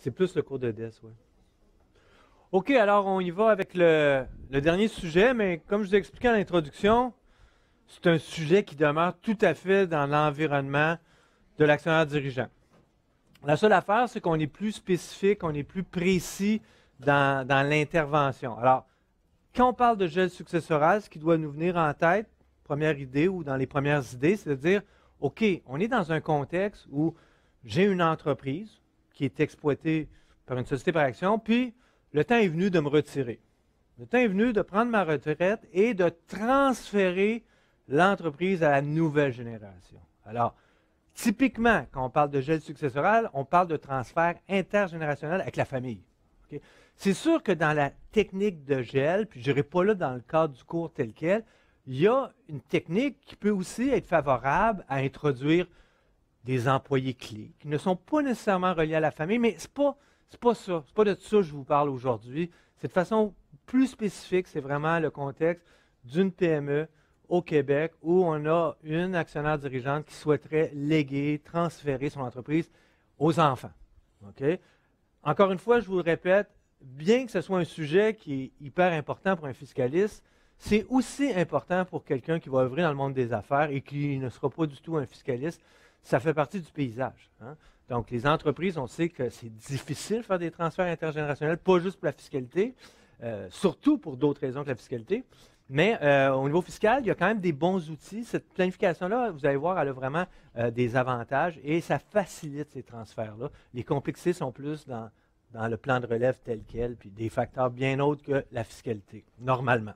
C'est plus le cours de DES, oui. OK, alors on y va avec le dernier sujet, mais comme je vous ai expliqué en introduction, c'est un sujet qui demeure tout à fait dans l'environnement de l'actionnaire dirigeant. La seule affaire, c'est qu'on est plus spécifique, on est plus précis dans l'intervention. Alors, quand on parle de gel successoral, ce qui doit nous venir en tête, première idée ou dans les premières idées, c'est de dire, OK, on est dans un contexte où j'ai une entreprise qui est exploitée par une société par action, puis le temps est venu de me retirer. Le temps est venu de prendre ma retraite et de transférer l'entreprise à la nouvelle génération. Alors, typiquement, quand on parle de gel successoral, on parle de transfert intergénérationnel avec la famille. Okay? C'est sûr que dans la technique de gel, puis je n'irai pas là dans le cadre du cours tel quel, il y a une technique qui peut aussi être favorable à introduire des employés clés qui ne sont pas nécessairement reliés à la famille, mais ce n'est pas ça. Ce n'est pas de ça que je vous parle aujourd'hui. C'est de façon plus spécifique, c'est vraiment le contexte d'une PME au Québec où on a une actionnaire dirigeante qui souhaiterait léguer, transférer son entreprise aux enfants. Okay? Encore une fois, je vous le répète, bien que ce soit un sujet qui est hyper important pour un fiscaliste, c'est aussi important pour quelqu'un qui va œuvrer dans le monde des affaires et qui ne sera pas du tout un fiscaliste. Ça fait partie du paysage. Hein? Donc, les entreprises, on sait que c'est difficile de faire des transferts intergénérationnels, pas juste pour la fiscalité, surtout pour d'autres raisons que la fiscalité. Mais au niveau fiscal, il y a quand même des bons outils. Cette planification-là, vous allez voir, elle a vraiment des avantages et ça facilite ces transferts-là. Les complexités sont plus dans le plan de relève tel quel, puis des facteurs bien autres que la fiscalité, normalement.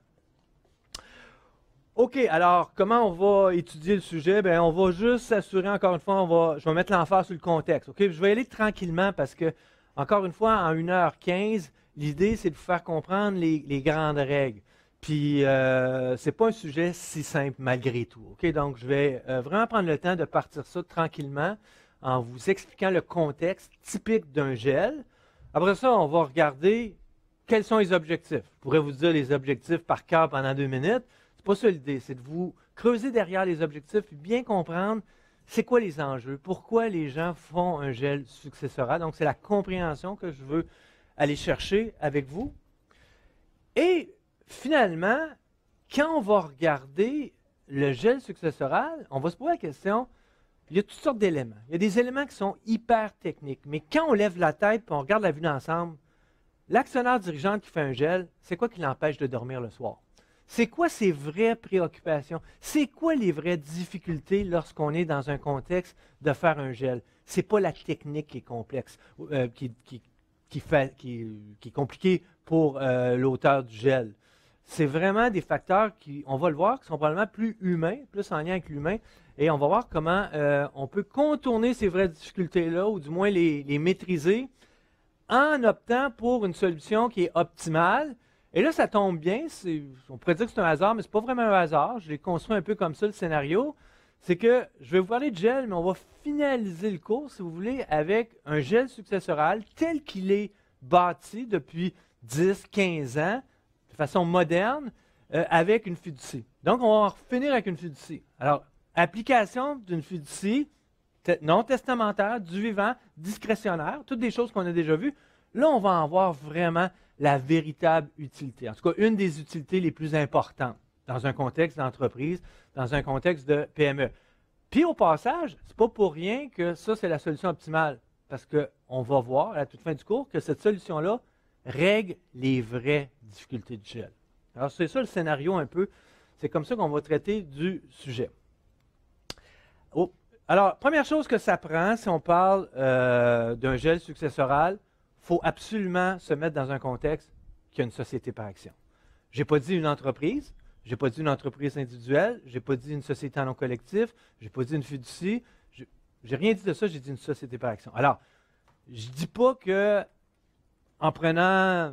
OK, alors, comment on va étudier le sujet? Bien, on va juste s'assurer, encore une fois, je vais mettre l'emphase sur le contexte. OK? Je vais y aller tranquillement parce que, encore une fois, en 1h15, l'idée, c'est de vous faire comprendre les grandes règles. Puis, ce n'est pas un sujet si simple malgré tout. OK? Donc, je vais vraiment prendre le temps de partir ça tranquillement en vous expliquant le contexte typique d'un gel. Après ça, on va regarder quels sont les objectifs. Je pourrais vous dire les objectifs par cœur pendant 2 minutes. C'est pas ça l'idée, c'est de vous creuser derrière les objectifs et bien comprendre c'est quoi les enjeux, pourquoi les gens font un gel successoral. Donc, c'est la compréhension que je veux aller chercher avec vous. Et finalement, quand on va regarder le gel successoral, on va se poser la question, il y a toutes sortes d'éléments. Il y a des éléments qui sont hyper techniques, mais quand on lève la tête et on regarde la vue d'ensemble, l'actionnaire dirigeant qui fait un gel, c'est quoi qui l'empêche de dormir le soir? C'est quoi ses vraies préoccupations? C'est quoi les vraies difficultés lorsqu'on est dans un contexte de faire un gel? Ce n'est pas la technique qui est complexe, qui est compliquée pour l'auteur du gel. C'est vraiment des facteurs qui, on va le voir, qui sont probablement plus humains, plus en lien avec l'humain, et on va voir comment on peut contourner ces vraies difficultés-là, ou du moins les maîtriser, en optant pour une solution qui est optimale. Et là, ça tombe bien, on pourrait dire que c'est un hasard, mais ce n'est pas vraiment un hasard. Je l'ai construit un peu comme ça, le scénario. C'est que je vais vous parler de gel, mais on va finaliser le cours, si vous voulez, avec un gel successoral tel qu'il est bâti depuis 10, 15 ans, de façon moderne, avec une fiducie. Donc, on va en finir avec une fiducie. Alors, application d'une fiducie non testamentaire, du vivant, discrétionnaire, toutes des choses qu'on a déjà vues. Là, on va en voir vraiment la véritable utilité. En tout cas, une des utilités les plus importantes dans un contexte d'entreprise, dans un contexte de PME. Puis au passage, ce n'est pas pour rien que ça, c'est la solution optimale. Parce qu'on va voir à la toute fin du cours que cette solution-là règle les vraies difficultés du gel. Alors, c'est ça le scénario un peu. C'est comme ça qu'on va traiter du sujet. Oh. Alors, première chose que ça prend, si on parle d'un gel successoral, il faut absolument se mettre dans un contexte qui a une société par action. Je n'ai pas dit une entreprise, je n'ai pas dit une entreprise individuelle, je n'ai pas dit une société en nom collectif, je n'ai pas dit une fiducie, je n'ai rien dit de ça, j'ai dit une société par action. Alors, je ne dis pas que en prenant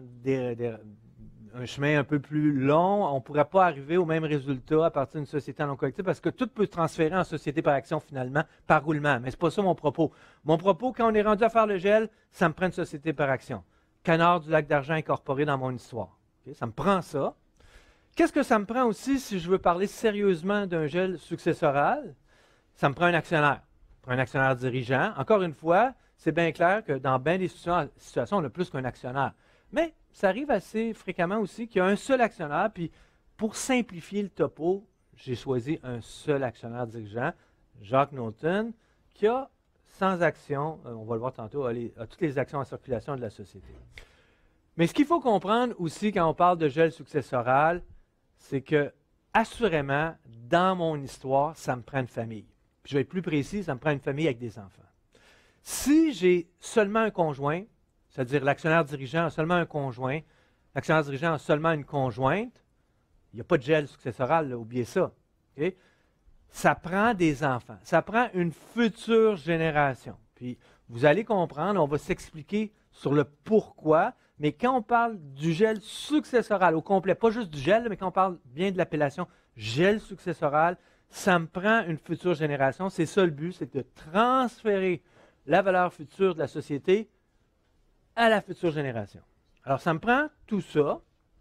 un chemin un peu plus long, on ne pourrait pas arriver au même résultat à partir d'une société en nom collectif parce que tout peut se transférer en société par action finalement, par roulement. Mais ce n'est pas ça mon propos. Mon propos, quand on est rendu à faire le gel, ça me prend une société par action. Canard du Lac d'Argent incorporé dans mon histoire. Okay? Ça me prend ça. Qu'est-ce que ça me prend aussi si je veux parler sérieusement d'un gel successoral? Ça me prend un actionnaire. Ça me prend un actionnaire dirigeant. Encore une fois, c'est bien clair que dans bien des situations, on a plus qu'un actionnaire. Mais ça arrive assez fréquemment aussi qu'il y a un seul actionnaire, puis pour simplifier le topo, j'ai choisi un seul actionnaire dirigeant, Jacques Knowlton, qui a sans action, on va le voir tantôt, a toutes les actions en circulation de la société. Mais ce qu'il faut comprendre aussi quand on parle de gel successoral, c'est que, assurément, dans mon histoire, ça me prend une famille. Puis je vais être plus précis, ça me prend une famille avec des enfants. Si j'ai seulement un conjoint, c'est-à-dire l'actionnaire dirigeant a seulement un conjoint, l'actionnaire dirigeant a seulement une conjointe, il n'y a pas de gel successoral, là, oubliez ça. Okay? Ça prend des enfants, ça prend une future génération. Puis vous allez comprendre, on va s'expliquer sur le pourquoi, mais quand on parle du gel successoral au complet, pas juste du gel, mais quand on parle bien de l'appellation gel successoral, ça me prend une future génération. C'est ça le but, c'est de transférer la valeur future de la société à la future génération. Alors, ça me prend tout ça.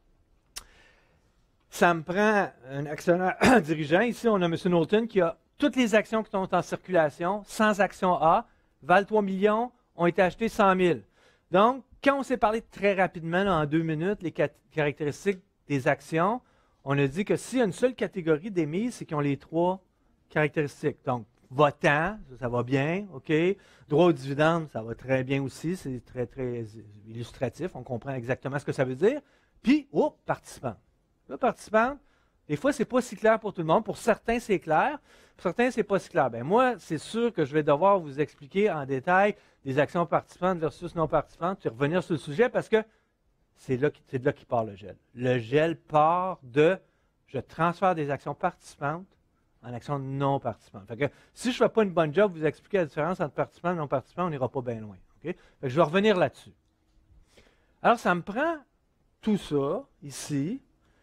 Ça me prend un actionnaire dirigeant. Ici, on a M. Knowlton qui a toutes les actions qui sont en circulation, sans action A, valent 3 millions, ont été achetées 100 000. Donc, quand on s'est parlé très rapidement, là, en 2 minutes, les caractéristiques des actions, on a dit que s'il y a une seule catégorie d'émises, c'est qu'ils ont les 3 caractéristiques. Donc, votant, ça va bien, OK. Droit aux dividendes, ça va très bien aussi, c'est très, très illustratif, on comprend exactement ce que ça veut dire. Puis, participant. Là, participant, des fois, ce n'est pas si clair pour tout le monde. Pour certains, c'est clair. Pour certains, ce n'est pas si clair. Bien, moi, c'est sûr que je vais devoir vous expliquer en détail des actions participantes versus non participantes, puis revenir sur le sujet parce que c'est de là qu'il part le gel. Le gel part de je transfère des actions participantes en actions non participantes. Fait que, si je ne fais pas une bonne job, vous expliquer la différence entre participants et non participants, on n'ira pas bien loin. Okay? Fait que je vais revenir là-dessus. Alors, ça me prend tout ça ici.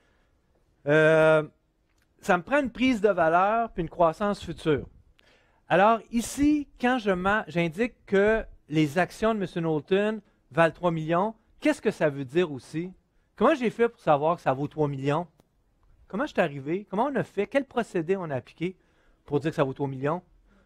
Ça me prend une prise de valeur puis une croissance future. Alors, ici, quand j'indique que les actions de M. Knowlton valent 3 millions, qu'est-ce que ça veut dire aussi? Comment j'ai fait pour savoir que ça vaut 3 millions? Comment je suis arrivé? Comment on a fait? Quel procédé on a appliqué pour dire que ça vaut 3 millions?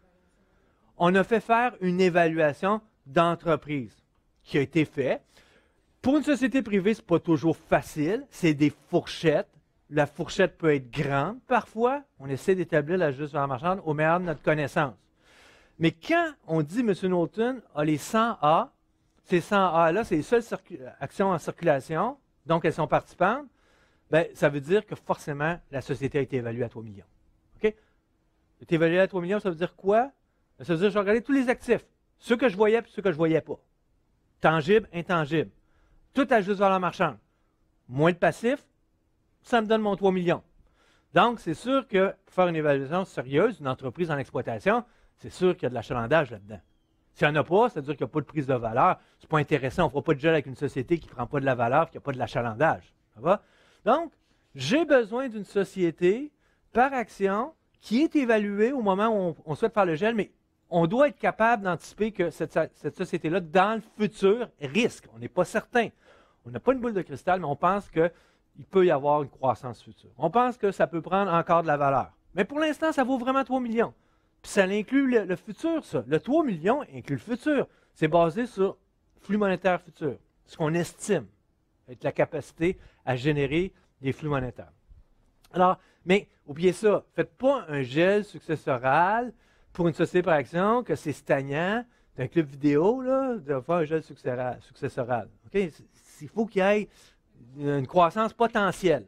On a fait faire une évaluation d'entreprise qui a été faite. Pour une société privée, ce n'est pas toujours facile. C'est des fourchettes. La fourchette peut être grande parfois. On essaie d'établir la juste valeur marchande au meilleur de notre connaissance. Mais quand on dit M. Knowlton a les 100 A, ces 100 A-là, c'est les seules actions en circulation, donc elles sont participantes, bien, ça veut dire que forcément, la société a été évaluée à 3 millions. OK? Elle a été évaluée à 3 millions, ça veut dire quoi? Ça veut dire que je vais regarder tous les actifs, ceux que je voyais et ceux que je ne voyais pas. Tangibles, intangibles. Tout à juste valeur marchande. Moins de passifs, ça me donne mon 3 millions. Donc, c'est sûr que pour faire une évaluation sérieuse d'une entreprise en exploitation, c'est sûr qu'il y a de l'achalandage là-dedans. S'il n'y en a pas, c'est-à-dire qu'il n'y a pas de prise de valeur. Ce n'est pas intéressant. On ne fera pas de gel avec une société qui ne prend pas de la valeur, qui n'a pas de l'achalandage. Ça va? Donc, j'ai besoin d'une société par action qui est évaluée au moment où on souhaite faire le gel, mais on doit être capable d'anticiper que cette société-là, dans le futur, risque. On n'est pas certain. On n'a pas une boule de cristal, mais on pense qu'il peut y avoir une croissance future. On pense que ça peut prendre encore de la valeur. Mais pour l'instant, ça vaut vraiment 3 millions. Puis ça inclut le futur, ça. Le 3 millions inclut le futur. C'est basé sur flux monétaire futur. Ce qu'on estime être la capacité à générer des flux monétaires. Alors, mais oubliez ça. Faites pas un gel successoral pour une société par action que c'est stagnant d'un club vidéo là, de faire un gel successoral. Okay? Il faut qu'il y ait une croissance potentielle.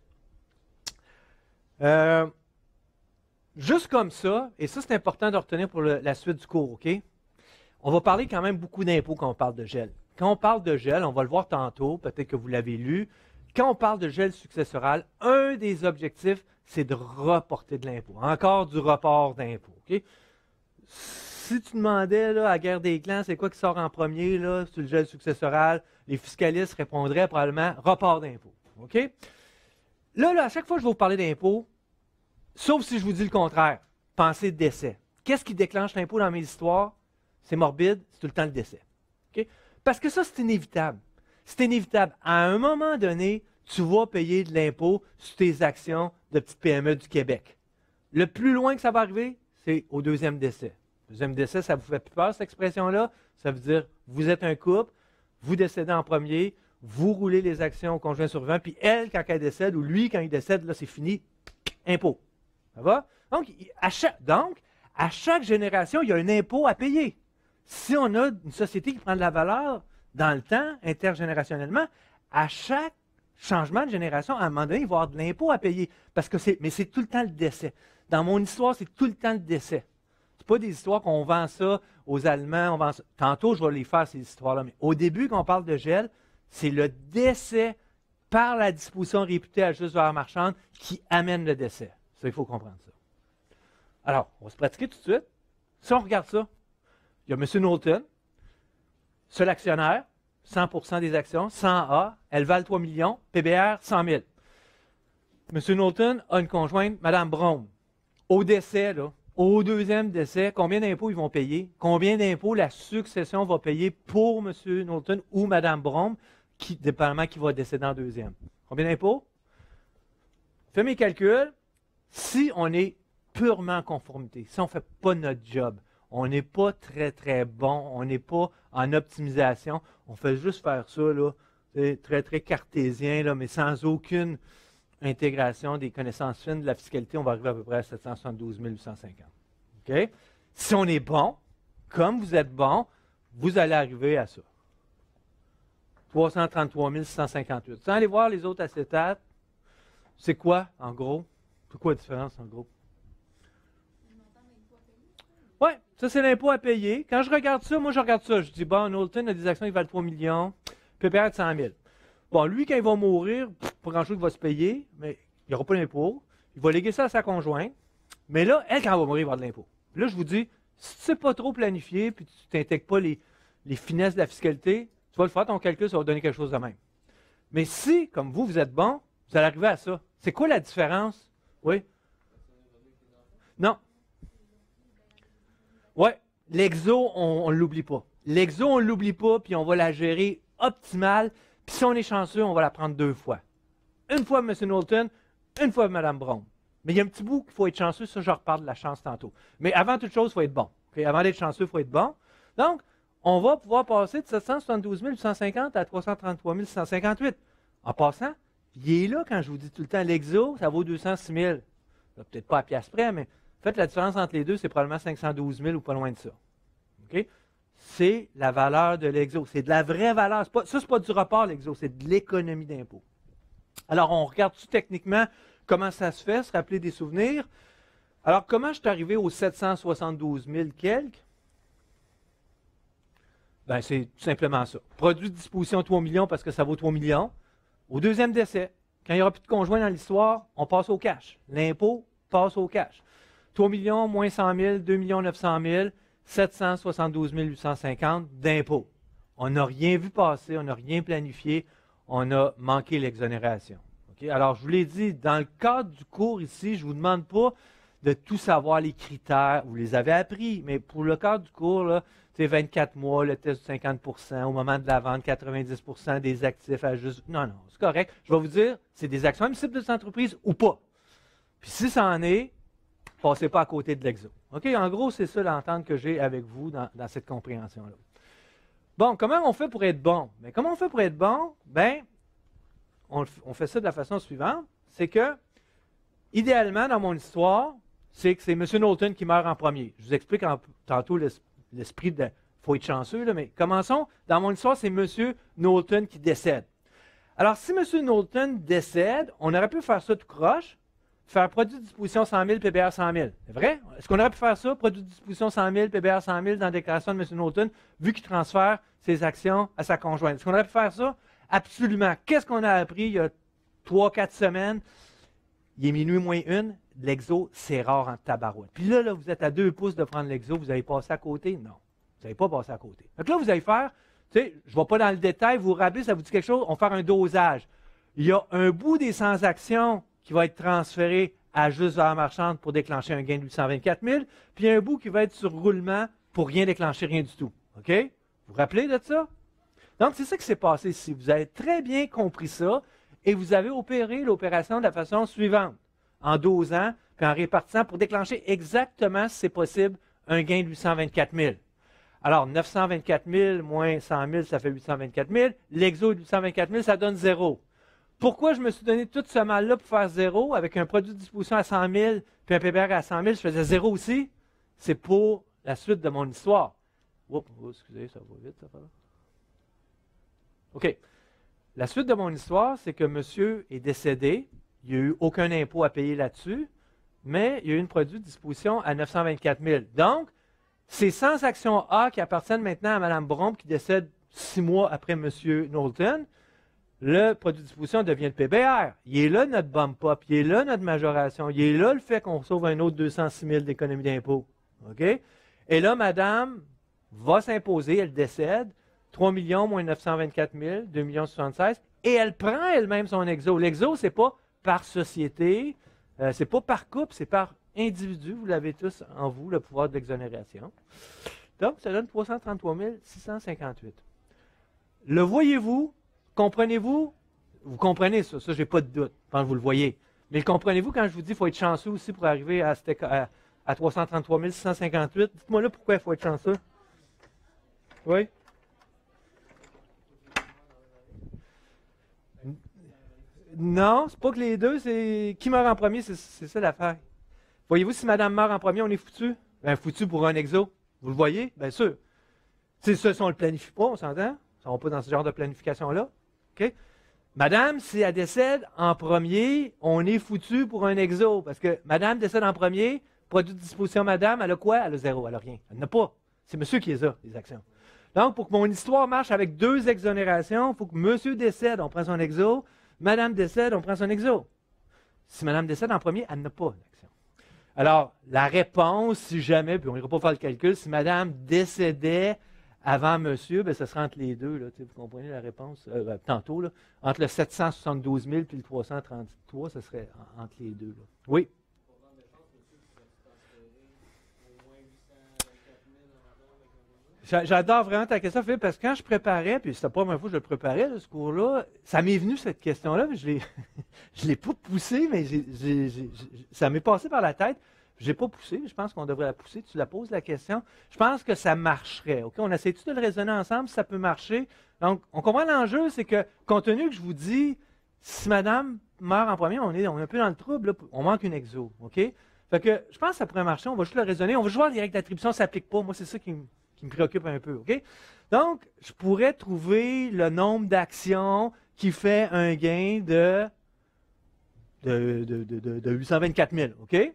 Juste comme ça, et ça c'est important de retenir pour la suite du cours, OK? On va parler quand même beaucoup d'impôts quand on parle de gel. Quand on parle de gel, on va le voir tantôt, peut-être que vous l'avez lu, quand on parle de gel successoral, un des objectifs, c'est de reporter de l'impôt. Encore du report d'impôt, OK? Si tu demandais là, à la guerre des clans, c'est quoi qui sort en premier là, sur le gel successoral, les fiscalistes répondraient probablement report d'impôt. OK? Là, à chaque fois que je vais vous parler d'impôt, sauf si je vous dis le contraire, pensez décès. Qu'est-ce qui déclenche l'impôt dans mes histoires? C'est morbide, c'est tout le temps le décès. OK? Parce que ça, c'est inévitable. C'est inévitable. À un moment donné, tu vas payer de l'impôt sur tes actions de petites PME du Québec. Le plus loin que ça va arriver, c'est au 2e décès. Deuxième décès, ça vous fait plus peur, cette expression-là? Ça veut dire, vous êtes un couple, vous décédez en premier, vous roulez les actions au conjoint survivant, puis elle, quand elle décède, ou lui, quand il décède, là, c'est fini, impôt. Ça va? Donc, à chaque génération, il y a un impôt à payer. Si on a une société qui prend de la valeur dans le temps, intergénérationnellement, à chaque changement de génération, à un moment donné, il va y avoir de l'impôt à payer. Mais c'est tout le temps le décès. Dans mon histoire, c'est tout le temps le décès. Ce pas des histoires qu'on vend ça aux Allemands. Tantôt, je vais les faire, ces histoires-là. Mais au début, quand on parle de gel, c'est le décès par la disposition réputée à juste valeur marchande qui amène le décès. Ça, il faut comprendre ça. Alors, on va se pratiquer tout de suite. Si on regarde ça, il y a M. Knowlton, seul actionnaire, 100% des actions, 100A, elles valent 3 millions, PBR 100 000. M. Knowlton a une conjointe, Mme Brome. Au décès, là, au deuxième décès, combien d'impôts ils vont payer? Combien d'impôts la succession va payer pour M. Knowlton ou Mme Brome, dépendamment qui va décéder en deuxième? Combien d'impôts? Fais mes calculs. Si on est purement en conformité, si on ne fait pas notre job, on n'est pas très, très bon, on n'est pas en optimisation, on fait juste faire ça, là, c'est très, très cartésien, là, mais sans aucune intégration des connaissances fines de la fiscalité, on va arriver à peu près à 772 850. OK? Si on est bon, comme vous êtes bon, vous allez arriver à ça. 333 658. Sans aller voir les autres acétates, c'est quoi, en gros? C'est quoi la différence, en gros? Oui, ça, c'est l'impôt à payer. Quand je regarde ça, moi, je regarde ça. Je dis, bon, Knowlton a des actions qui valent 3 millions, PPR de 100 000. Bon, lui, quand il va mourir, pas grand-chose qu'il va se payer, mais il n'y aura pas d'impôt. Il va léguer ça à sa conjointe. Mais là, elle, quand elle va mourir, il va avoir de l'impôt. Là, je vous dis, si tu ne sais pas trop planifier, puis tu n'intègres pas les finesses de la fiscalité, tu vas le faire, ton calcul, ça va donner quelque chose de même. Mais si, comme vous êtes bon, vous allez arriver à ça. C'est quoi la différence? Oui? Non. Oui, l'exo, on ne l'oublie pas. L'exo, on ne l'oublie pas, puis on va la gérer optimale. Puis si on est chanceux, on va la prendre 2 fois. Une fois M. Knowlton, une fois Mme Brome. Mais il y a un petit bout qu'il faut être chanceux, ça je reparle de la chance tantôt. Mais avant toute chose, il faut être bon. Okay? Avant d'être chanceux, il faut être bon. Donc, on va pouvoir passer de 772 850 à 333 658. En passant, il est là quand je vous dis tout le temps, l'exo, ça vaut 206 000. Peut-être pas à pièce près, mais faites la différence entre les deux, c'est probablement 512 000 ou pas loin de ça. Okay? C'est la valeur de l'exo. C'est de la vraie valeur. Ça, ce n'est pas du report, l'exo, c'est de l'économie d'impôt. Alors, on regarde tout techniquement comment ça se fait, se rappeler des souvenirs. Alors, comment je suis arrivé aux 772 000 quelques? Ben, c'est tout simplement ça. Produit de disposition 3 millions parce que ça vaut 3 millions. Au deuxième décès, quand il n'y aura plus de conjoint dans l'histoire, on passe au cash. L'impôt passe au cash. 3 millions moins 100 000, 2 900 000, 772 850 d'impôts. On n'a rien vu passer, on n'a rien planifié, on a manqué l'exonération. Okay? Alors, je vous l'ai dit, dans le cadre du cours ici, je ne vous demande pas de tout savoir les critères, vous les avez appris, mais pour le cadre du cours, là, c'est 24 mois, le test de 50 au moment de la vente, 90 des actifs à juste. Non, non, c'est correct. Je vais vous dire, c'est des actions admissibles de cette entreprise ou pas. Puis si ça en est, passez pas à côté de l'exo. OK? En gros, c'est ça l'entente que j'ai avec vous dans cette compréhension-là. Bon, comment on fait pour être bon? Bien, comment on fait pour être bon? Bien, on fait ça de la façon suivante. C'est que, idéalement, dans mon histoire, c'est que c'est M. Knowlton qui meurt en premier. Je vous explique tantôt l'esprit de... Il faut être chanceux, là, mais commençons. Dans mon histoire, c'est M. Knowlton qui décède. Alors, si M. Knowlton décède, on aurait pu faire ça tout croche, faire produit de disposition 100 000, PBR 100 000. C'est vrai? Est-ce qu'on aurait pu faire ça, produit de disposition 100 000, PBR 100 000 dans la déclaration de M. Knowlton, vu qu'il transfère ses actions à sa conjointe? Est-ce qu'on aurait pu faire ça? Absolument. Qu'est-ce qu'on a appris il y a 3-4 semaines? Il est minuit moins 1. L'exo, c'est rare en tabarouette. Puis là, vous êtes à 2 pouces de prendre l'exo, vous avez passé à côté? Non. Vous n'avez pas passé à côté. Donc là, vous allez faire, tu sais, je ne vais pas dans le détail, vous vous rappelez, ça vous dit quelque chose? On va faire un dosage. Il y a un bout des sans-actions qui va être transféré à juste valeur marchande pour déclencher un gain de 824 000, puis un bout qui va être sur roulement pour rien déclencher, rien du tout. OK? Vous vous rappelez de ça? Donc, c'est ça qui s'est passé ici. Vous avez très bien compris ça et vous avez opéré l'opération de la façon suivante, en dosant puis en répartissant pour déclencher exactement, si c'est possible, un gain de 824 000. Alors, 924 000 moins 100 000, ça fait 824 000. L'exo de 824 000, ça donne 0. Pourquoi je me suis donné tout ce mal-là pour faire 0 avec un produit de disposition à 100 000 puis un PBR à 100 000, je faisais 0 aussi? C'est pour la suite de mon histoire. Oups, excusez, ça va vite, ça va. OK. La suite de mon histoire, c'est que monsieur est décédé. Il n'y a eu aucun impôt à payer là-dessus, mais il y a eu un produit de disposition à 924 000. Donc, c'est 100 actions A qui appartiennent maintenant à Mme Bromp qui décède 6 mois après M. Knowlton. Le produit de disposition devient le PBR. Il est là notre bump-up, il est là notre majoration, il est là le fait qu'on sauve un autre 206 000 d'économie d'impôt. OK? Et là, Madame va s'imposer, elle décède, 3 millions moins 924 000, 2 millions 76, et elle prend elle-même son exo. L'exo, ce n'est pas par société, c'est pas par couple, c'est par individu. Vous l'avez tous en vous, le pouvoir de l'exonération. Donc, ça donne 333 658. Le voyez-vous? Comprenez-vous? Vous comprenez ça, je n'ai pas de doute, je pense que vous le voyez. Mais comprenez-vous quand je vous dis qu'il faut être chanceux aussi pour arriver à 333 658? Dites-moi là pourquoi il faut être chanceux. Oui? Non, c'est pas que les deux, c'est qui meurt en premier, c'est ça l'affaire. Voyez-vous, si madame meurt en premier, on est foutu? Bien, foutu pour un exo. Vous le voyez? Bien sûr. C'est ça, si on ne le planifie pas, on s'entend? On ne va pas dans ce genre de planification-là. OK? Madame, si elle décède en premier, on est foutu pour un exo. Parce que madame décède en premier, produit de disposition madame, elle a quoi? Elle a 0, elle n'a rien. Elle n'a pas. C'est monsieur qui les a, les actions. Donc, pour que mon histoire marche avec deux exonérations, il faut que monsieur décède, on prend son exo. Madame décède, on prend son exo. Si madame décède en premier, elle n'a pas d'action. Alors, la réponse, si jamais, puis on n'ira pas faire le calcul, si madame décédait avant monsieur, bien, ce sera entre les deux. Là, vous comprenez la réponse? Tantôt, là, entre le 772 000 et le 333, ce serait entre les deux. Là. Oui? J'adore vraiment ta question, Philippe, parce que quand je préparais, puis c'était pas la première fois que je le préparais, ce cours-là, ça m'est venu cette question-là, mais je ne l'ai pas poussé, mais ça m'est passé par la tête. Je n'ai pas poussé, je pense qu'on devrait la pousser. Tu la poses la question. Je pense que ça marcherait. OK? On essaie-tu de le raisonner ensemble si ça peut marcher? Donc, on comprend l'enjeu, c'est que, compte tenu que je vous dis, si madame meurt en premier, on est un peu dans le trouble, là, on manque une exo. OK? Fait que je pense que ça pourrait marcher, on va juste le raisonner. On va juste voir les règles d'attribution ne s'appliquent pas. Moi, c'est ça qui me préoccupe un peu. OK? Donc, je pourrais trouver le nombre d'actions qui fait un gain de 824 000. OK?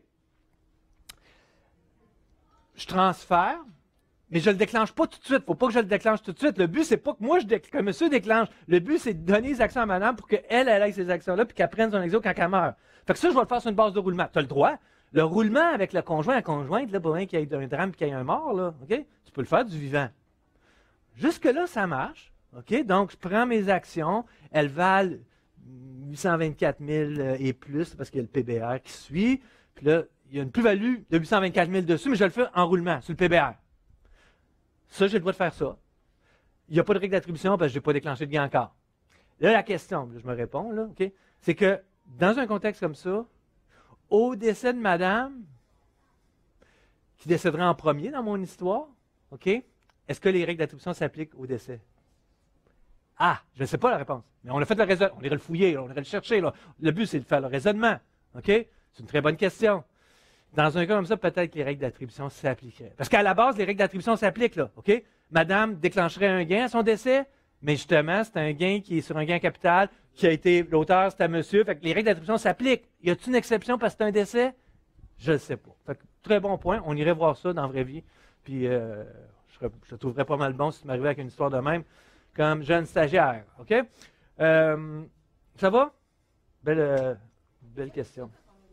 Je transfère, mais je ne le déclenche pas tout de suite. Il ne faut pas que je le déclenche tout de suite. Le but, c'est pas que moi, que monsieur déclenche. Le but, c'est de donner les actions à madame pour qu'elle ait ces actions-là puis qu'elle prenne son exo quand elle meurt. Fait que ça, je vais le faire sur une base de roulement. Tu as le droit. Le roulement avec le conjoint, la conjointe, là, pour qu'il y ait un drame et qu'il y ait un mort, là, OK? Tu peux le faire du vivant. Jusque-là, ça marche. OK? Donc, je prends mes actions. Elles valent 824 000 et plus parce qu'il y a le PBR qui suit. Puis là, il y a une plus-value de 824 000 dessus, mais je le fais en roulement sur le PBR. Ça, j'ai le droit de faire ça. Il n'y a pas de règle d'attribution parce que je n'ai pas déclenché de gain encore. Là, la question, je me réponds, là, OK? C'est que dans un contexte comme ça, au décès de madame, qui décédera en premier dans mon histoire, OK? Est-ce que les règles d'attribution s'appliquent au décès? Ah, je ne sais pas la réponse. Mais on a fait le raisonnement. On irait le fouiller, on irait le chercher. Là. Le but, c'est de faire le raisonnement. OK? C'est une très bonne question. Dans un cas comme ça, peut-être que les règles d'attribution s'appliqueraient. Parce qu'à la base, les règles d'attribution s'appliquent, là. OK? Madame déclencherait un gain à son décès, mais justement, c'est un gain qui est sur un gain capital, qui a été, l'auteur, c'était monsieur. Fait que les règles d'attribution s'appliquent. Y a-t-il une exception parce que c'est un décès? Je ne sais pas. Fait que, très bon point. On irait voir ça dans la vraie vie. Puis, je le trouverais pas mal bon si tu m'arrivais avec une histoire de même, comme jeune stagiaire. OK? Ça va? Belle question.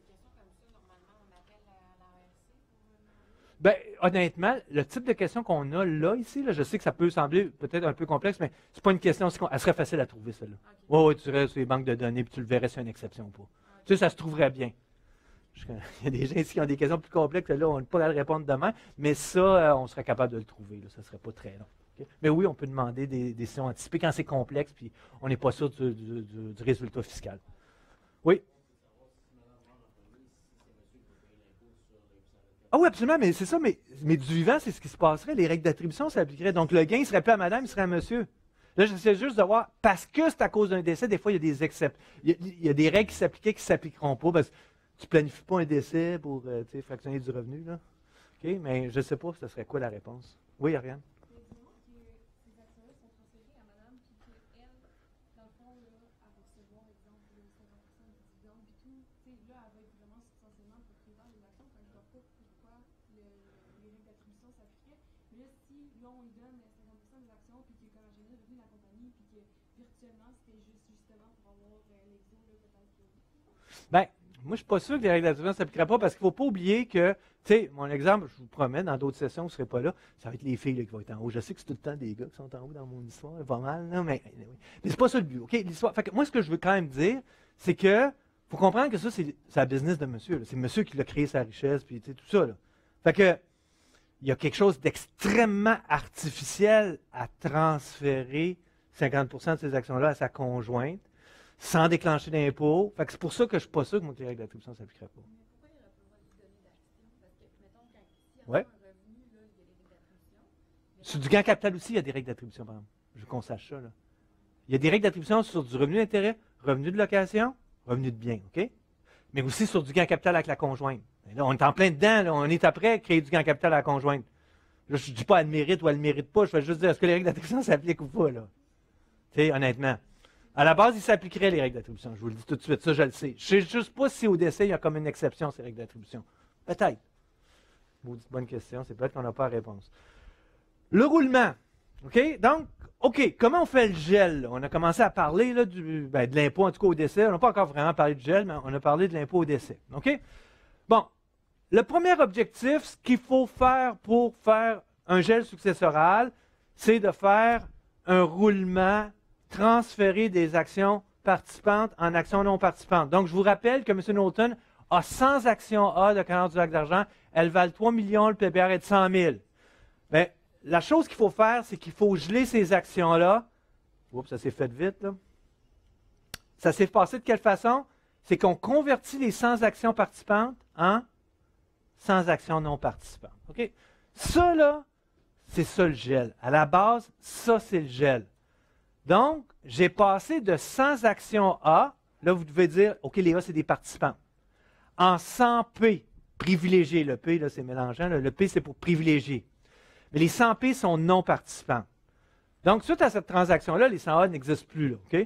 Ben, honnêtement, le type de question qu'on a là, ici, là, je sais que ça peut sembler peut-être un peu complexe, mais c'est pas une question, elle serait facile à trouver, celle-là. Okay. Oui, tu irais sur les banques de données, puis tu le verrais si c'est une exception ou pas. Okay. Tu sais, ça se trouverait bien. Il y a des gens ici qui ont des questions plus complexes, là, on n'a pas à le répondre demain, mais ça, on serait capable de le trouver, là, ça ne serait pas très long. Okay? Mais oui, on peut demander des décisions anticipées quand c'est complexe, puis on n'est pas sûr du résultat fiscal. Oui? Ah oui, absolument, mais c'est ça, mais du vivant, c'est ce qui se passerait. Les règles d'attribution s'appliqueraient. Donc, le gain ne serait plus à madame, il serait à monsieur. Là, j'essaie juste de voir, parce que c'est à cause d'un décès, des fois, il y a des exceptions. Il y a des règles qui s'appliquaient qui ne s'appliqueront pas, parce que tu ne planifies pas un décès pour fractionner du revenu. Là. OK, mais je ne sais pas, ce serait quoi la réponse? Oui, Ariane? Ben, moi, je ne suis pas sûr que les règles d'attribution ne s'appliqueraient pas parce qu'il ne faut pas oublier que, tu sais, mon exemple, je vous promets, dans d'autres sessions, vous ne serez pas là, ça va être les filles là, qui vont être en haut. Je sais que c'est tout le temps des gars qui sont en haut dans mon histoire, pas mal, là, mais c'est pas ça le but, OK? L'histoire. Fait que moi, ce que je veux quand même dire, c'est que faut comprendre que ça, c'est la business de monsieur. Là. C'est monsieur qui l'a créé sa richesse, puis tout ça. Là. Fait que il y a quelque chose d'extrêmement artificiel à transférer 50% de ces actions-là à sa conjointe sans déclencher d'impôt. Fait que c'est pour ça que je ne suis pas sûr que les règles d'attribution ne s'appliqueraient pas. Oui. Sur du gain capital aussi, il y a des règles d'attribution, par exemple. Je veux qu'on sache ça. Là. Il y a des règles d'attribution sur du revenu d'intérêt, revenu de location, revenu de bien, OK? Mais aussi sur du gain capital avec la conjointe. Là, on est en plein dedans, là, on est après créer du gain capital à la conjointe. Là, je ne dis pas elle mérite ou elle ne mérite pas, je vais juste dire est-ce que les règles d'attribution s'appliquent ou pas, là? Tu sais, honnêtement. À la base, il s'appliquerait les règles d'attribution, je vous le dis tout de suite, ça je le sais. Je ne sais juste pas si au décès, il y a comme une exception ces règles d'attribution. Peut-être. Bonne question, c'est peut-être qu'on n'a pas la réponse. Le roulement. OK? Donc, OK, comment on fait le gel? Là? On a commencé à parler là, de l'impôt, en tout cas au décès. On n'a pas encore vraiment parlé du gel, mais on a parlé de l'impôt au décès. OK? Bon, le premier objectif, ce qu'il faut faire pour faire un gel successoral, c'est de faire un roulement, transférer des actions participantes en actions non participantes. Donc, je vous rappelle que M. Knowlton a 100 actions A de Canard du Lac-d'Argent. Elles valent 3 millions, le PBR est de 100 000. Bien, la chose qu'il faut faire, c'est qu'il faut geler ces actions-là. Oups, ça s'est fait vite, là. Ça s'est passé de quelle façon? C'est qu'on convertit les 100 actions participantes en 100 actions non participantes. OK? Ça, là, c'est ça le gel. À la base, ça, c'est le gel. Donc, j'ai passé de 100 actions A, là, vous devez dire, OK, les A, c'est des participants, en 100 P, privilégiés. Le P, là, c'est mélangeant. Là. Le P, c'est pour privilégier. Mais les 100 P sont non participants. Donc, suite à cette transaction-là, les 100 A n'existent plus, là, OK?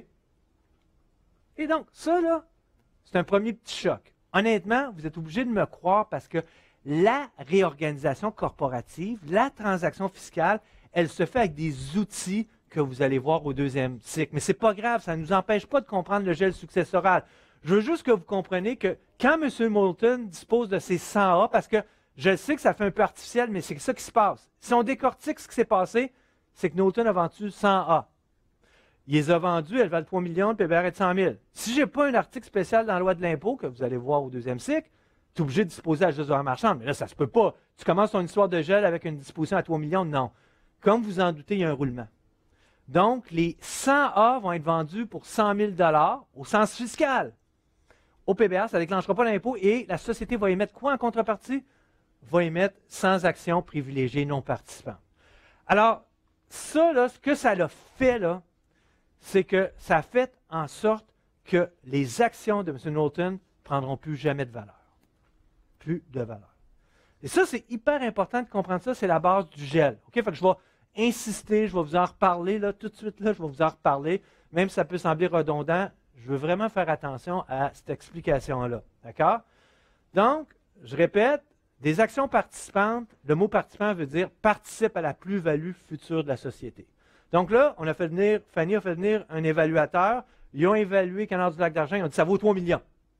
Et donc, ça, là, c'est un premier petit choc. Honnêtement, vous êtes obligé de me croire parce que la réorganisation corporative, la transaction fiscale, elle se fait avec des outils que vous allez voir au deuxième cycle. Mais ce n'est pas grave, ça ne nous empêche pas de comprendre le gel successoral. Je veux juste que vous compreniez que quand M. Knowlton dispose de ces 100 A, parce que je sais que ça fait un peu artificiel, mais c'est ça qui se passe. Si on décortique ce qui s'est passé, c'est que Knowlton a vendu 100 A. Il les a vendus, elles valent 3 millions, le PBR est de 100 000. Si je n'ai pas un article spécial dans la loi de l'impôt, que vous allez voir au deuxième cycle, tu es obligé de disposer à juste de la marchande. Mais là, ça ne se peut pas. Tu commences ton histoire de gel avec une disposition à 3 millions? Non. Comme vous en doutez, il y a un roulement. Donc, les 100 A vont être vendus pour 100 000 au sens fiscal. Au PBR, ça ne déclenchera pas l'impôt et la société va émettre quoi en contrepartie? Va émettre 100 actions privilégiées non participantes. Alors, ça, là, ce que ça a fait, là, c'est que ça a fait en sorte que les actions de M. Knowlton ne prendront plus jamais de valeur. Plus de valeur. Et ça, c'est hyper important de comprendre ça, c'est la base du gel. OK? Fait que je vais insister, je vais vous en reparler, là, tout de suite, là, je vais vous en reparler, même si ça peut sembler redondant, je veux vraiment faire attention à cette explication-là. D'accord? Donc, je répète, des actions participantes, le mot participant veut dire participe à la plus-value future de la société. Donc là, Fanny a fait venir un évaluateur, ils ont évalué Canard du Lac-d'Argent, ils ont dit ça vaut 3 millions.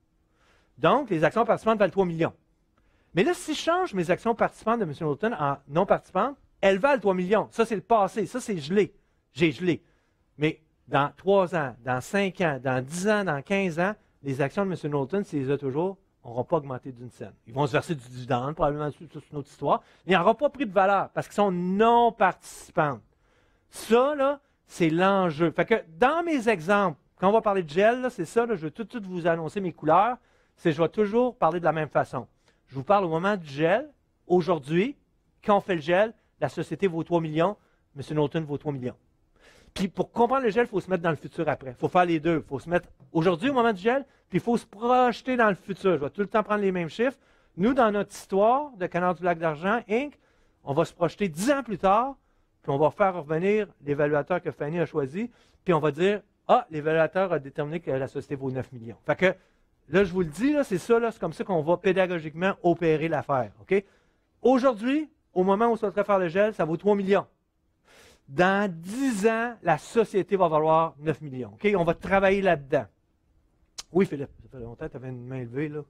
Donc, les actions participantes valent 3 millions. Mais là, si je change mes actions participantes de M. Knowlton en non participantes, elles valent 3 millions. Ça, c'est le passé. Ça, c'est gelé. J'ai gelé. Mais dans 3 ans, dans 5 ans, dans 10 ans, dans 15 ans, les actions de M. Knowlton, s'il les a toujours, n'auront pas augmenté d'une scène. Ils vont se verser du dividende, probablement, c'est une autre histoire. Mais ils n'auront pas pris de valeur parce qu'ils sont non participantes. Ça, là, c'est l'enjeu. Fait que dans mes exemples, quand on va parler de gel, là, c'est ça, là, je vais tout de suite vous annoncer mes couleurs. Je vais toujours parler de la même façon. Je vous parle au moment du gel, aujourd'hui, quand on fait le gel, la société vaut 3 millions, M. Knowlton vaut 3 millions. Puis pour comprendre le gel, il faut se mettre dans le futur après. Il faut faire les deux. Il faut se mettre aujourd'hui au moment du gel, puis il faut se projeter dans le futur. Je vais tout le temps prendre les mêmes chiffres. Nous, dans notre histoire de Canard du Lac-d'Argent, Inc., on va se projeter 10 ans plus tard, puis on va faire revenir l'évaluateur que Fanny a choisi, puis on va dire, ah, l'évaluateur a déterminé que la société vaut 9 millions. Fait que, là, je vous le dis, là, c'est ça, là, c'est comme ça qu'on va pédagogiquement opérer l'affaire. OK? Aujourd'hui, au moment où on souhaiterait faire le gel, ça vaut 3 millions. Dans 10 ans, la société va valoir 9 millions. OK? On va travailler là-dedans. Oui, Philippe, ça fait longtemps que tu avais une main levée, là.